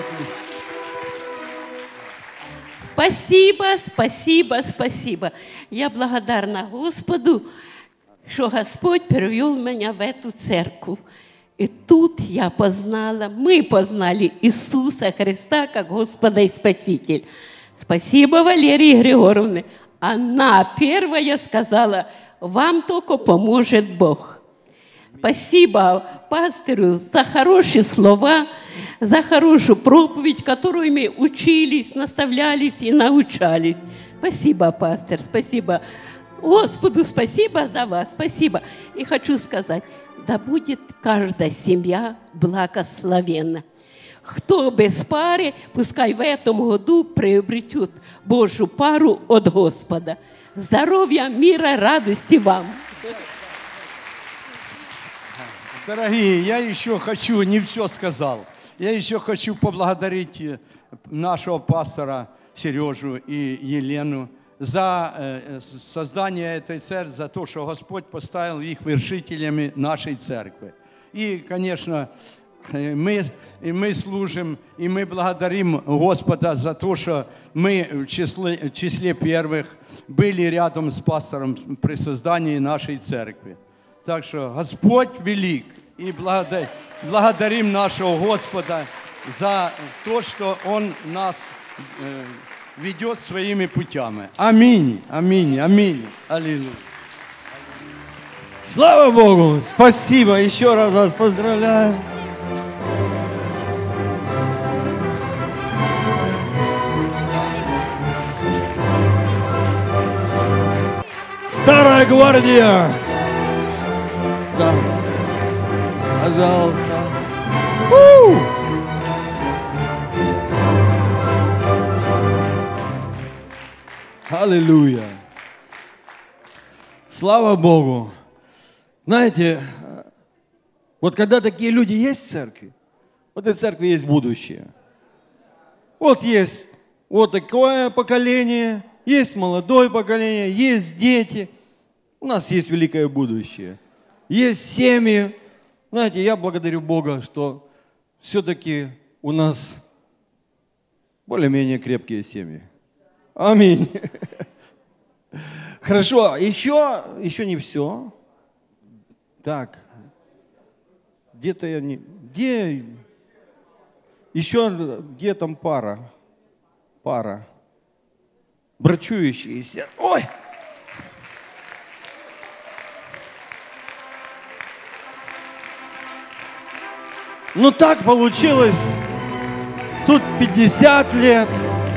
Спасибо, спасибо, спасибо. Я благодарна Господу, что Господь привел меня в эту церковь. И тут я познала, мы познали Иисуса Христа как Господа и Спасителя. Спасибо Валерии Григорьевне. Она первая сказала, вам только поможет Бог. Спасибо пастырю за хорошие слова, за хорошую проповедь, которую мы учились, наставлялись и научались. Спасибо, пастор, спасибо. Господу спасибо за вас, спасибо. И хочу сказать, да будет каждая семья благословенна. Кто без пары, пускай в этом году приобретет Божью пару от Господа. Здоровья, мира, радости вам. Дорогие, я еще хочу, не все сказал, я еще хочу поблагодарить нашего пастора Сережу и Елену за создание этой церкви, за то, что Господь поставил их вершителями нашей церкви. И, конечно, мы, и мы служим, и мы благодарим Господа за то, что мы в числе, в числе первых были рядом с пастором при создании нашей церкви. Так что Господь велик, и благодарим нашего Господа за то, что Он нас э, ведет своими путями. Аминь, аминь, аминь. Аллилуйя. Слава Богу! Спасибо! Еще раз вас поздравляю! Старая гвардия! Да. Пожалуйста. У! Аллилуйя! Слава Богу! Знаете, вот когда такие люди есть в церкви, в этой церкви есть будущее. Вот есть вот такое поколение, есть молодое поколение, есть дети. У нас есть великое будущее. Есть семьи. Знаете, я благодарю Бога, что все-таки у нас более-менее крепкие семьи. Аминь. Хорошо, еще, еще не все. Так, где-то я не... Где? Еще где там пара? Пара. Брачующиеся. Ой! Ну так получилось. Тут пятьдесят лет.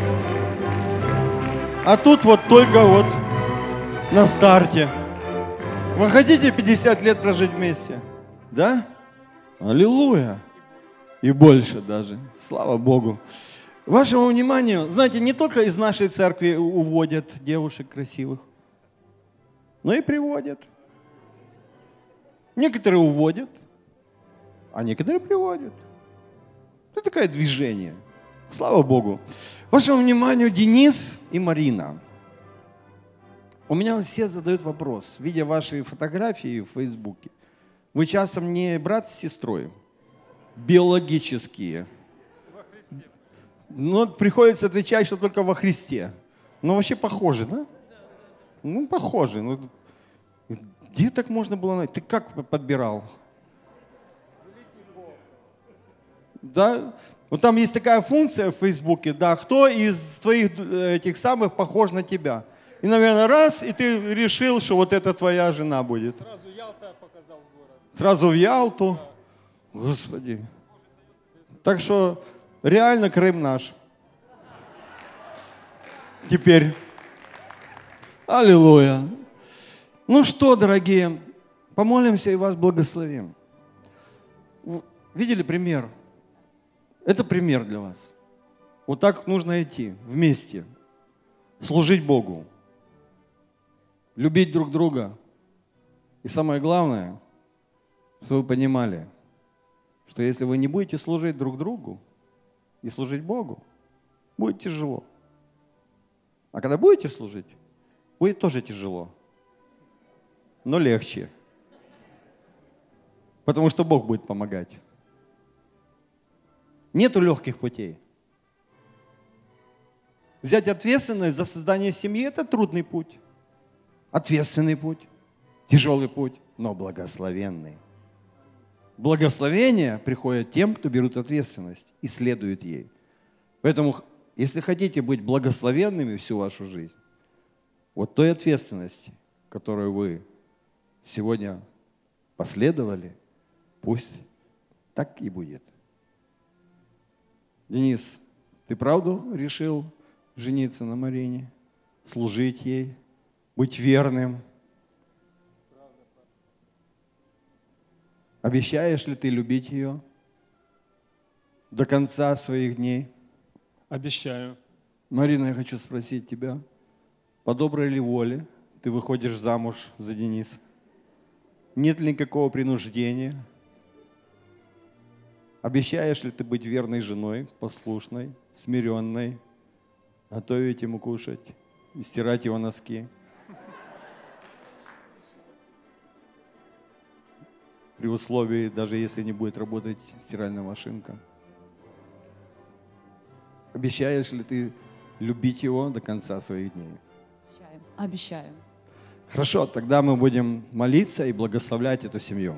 А тут вот только вот на старте. Вы хотите пятьдесят лет прожить вместе? Да? Аллилуйя. И больше даже. Слава Богу. Вашему вниманию, знаете, не только из нашей церкви уводят девушек красивых, но и приводят. Некоторые уводят, а некоторые приводят. Это такое движение. Слава Богу. Вашему вниманию Денис и Марина. У меня все задают вопрос, видя ваши фотографии в Фейсбуке. Вы часом не брат с сестрой? Биологические. Ну, приходится отвечать, что только во Христе. Ну, вообще похоже, да? Ну, похоже. Ну, где так можно было найти? Ты как подбирал? Да? Вот там есть такая функция в Фейсбуке, да, кто из твоих этих самых похож на тебя. И, наверное, раз, и ты решил, что вот это твоя жена будет. Сразу Ялта показал город. Сразу в Ялту. Да. Господи. Так что реально Крым наш. Теперь. Аллилуйя. Ну что, дорогие, помолимся и вас благословим. Видели пример? Это пример для вас. Вот так нужно идти вместе, служить Богу, любить друг друга. И самое главное, чтобы вы понимали, что если вы не будете служить друг другу и служить Богу, будет тяжело. А когда будете служить, будет тоже тяжело, но легче. Потому что Бог будет помогать. Нету легких путей. Взять ответственность за создание семьи – это трудный путь. Ответственный путь, тяжелый путь, но благословенный. Благословение приходит тем, кто берут ответственность и следует ей. Поэтому, если хотите быть благословенными всю вашу жизнь, вот той ответственности, которую вы сегодня последовали, пусть так и будет. Денис, ты правду решил жениться на Марине, служить ей, быть верным? Обещаешь ли ты любить ее до конца своих дней? Обещаю. Марина, я хочу спросить тебя, по доброй ли воле ты выходишь замуж за Дениса? Нет ли никакого принуждения? Обещаешь ли ты быть верной женой, послушной, смиренной, готовить ему кушать и стирать его носки? При условии, даже если не будет работать стиральная машинка. Обещаешь ли ты любить его до конца своих дней? Обещаю. Обещаю. Хорошо, тогда мы будем молиться и благословлять эту семью.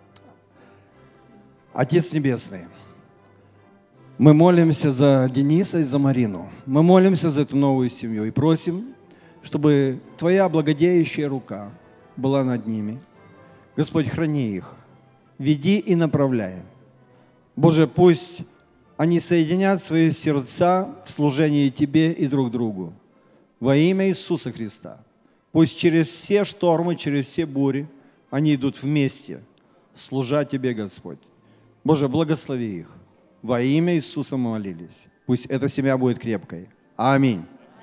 Отец Небесный, мы молимся за Дениса и за Марину. Мы молимся за эту новую семью и просим, чтобы Твоя благодеющая рука была над ними. Господь, храни их, веди и направляй. Боже, пусть они соединят свои сердца в служении Тебе и друг другу. Во имя Иисуса Христа. Пусть через все штормы, через все бури они идут вместе, служа Тебе, Господь. Боже, благослови их. Во имя Иисуса мы молились. Пусть эта семья будет крепкой. Аминь.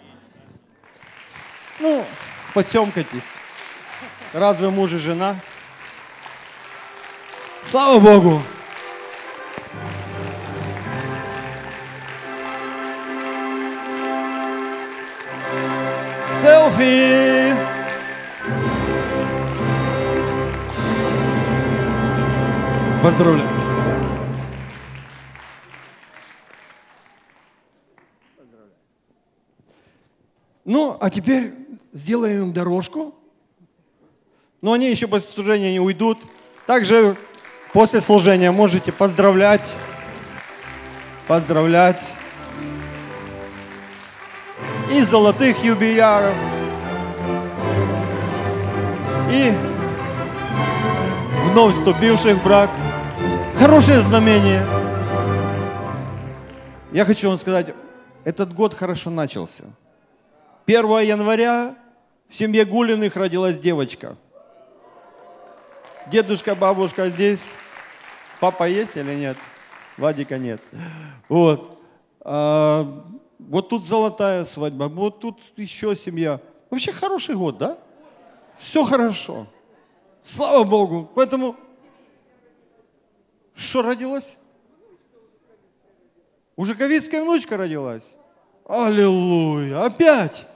Ну, потемкайтесь. Раз вы муж и жена. Слава Богу! Селфи! Поздравляю! Ну, а теперь сделаем им дорожку. Но они еще после служения не уйдут. Также после служения можете поздравлять, поздравлять и золотых юбиляров, и вновь вступивших в брак. Хорошее знамение. Я хочу вам сказать, этот год хорошо начался. первого января в семье Гулиных родилась девочка. Дедушка, бабушка здесь. Папа есть или нет? Вадика нет. Вот. А, вот тут золотая свадьба, вот тут еще семья. Вообще хороший год, да? Все хорошо. Слава Богу. Поэтому что родилось? У Жаковицкая внучка родилась. Аллилуйя. Опять.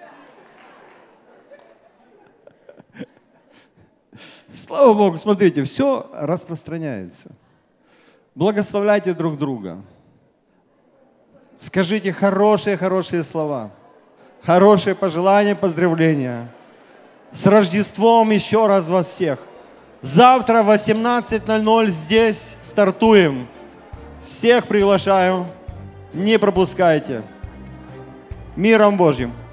Слава Богу, смотрите, все распространяется. Благословляйте друг друга. Скажите хорошие-хорошие слова. Хорошие пожелания, поздравления. С Рождеством еще раз вас всех. Завтра в восемнадцать ноль ноль здесь стартуем. Всех приглашаю. Не пропускайте. Миром Божьим.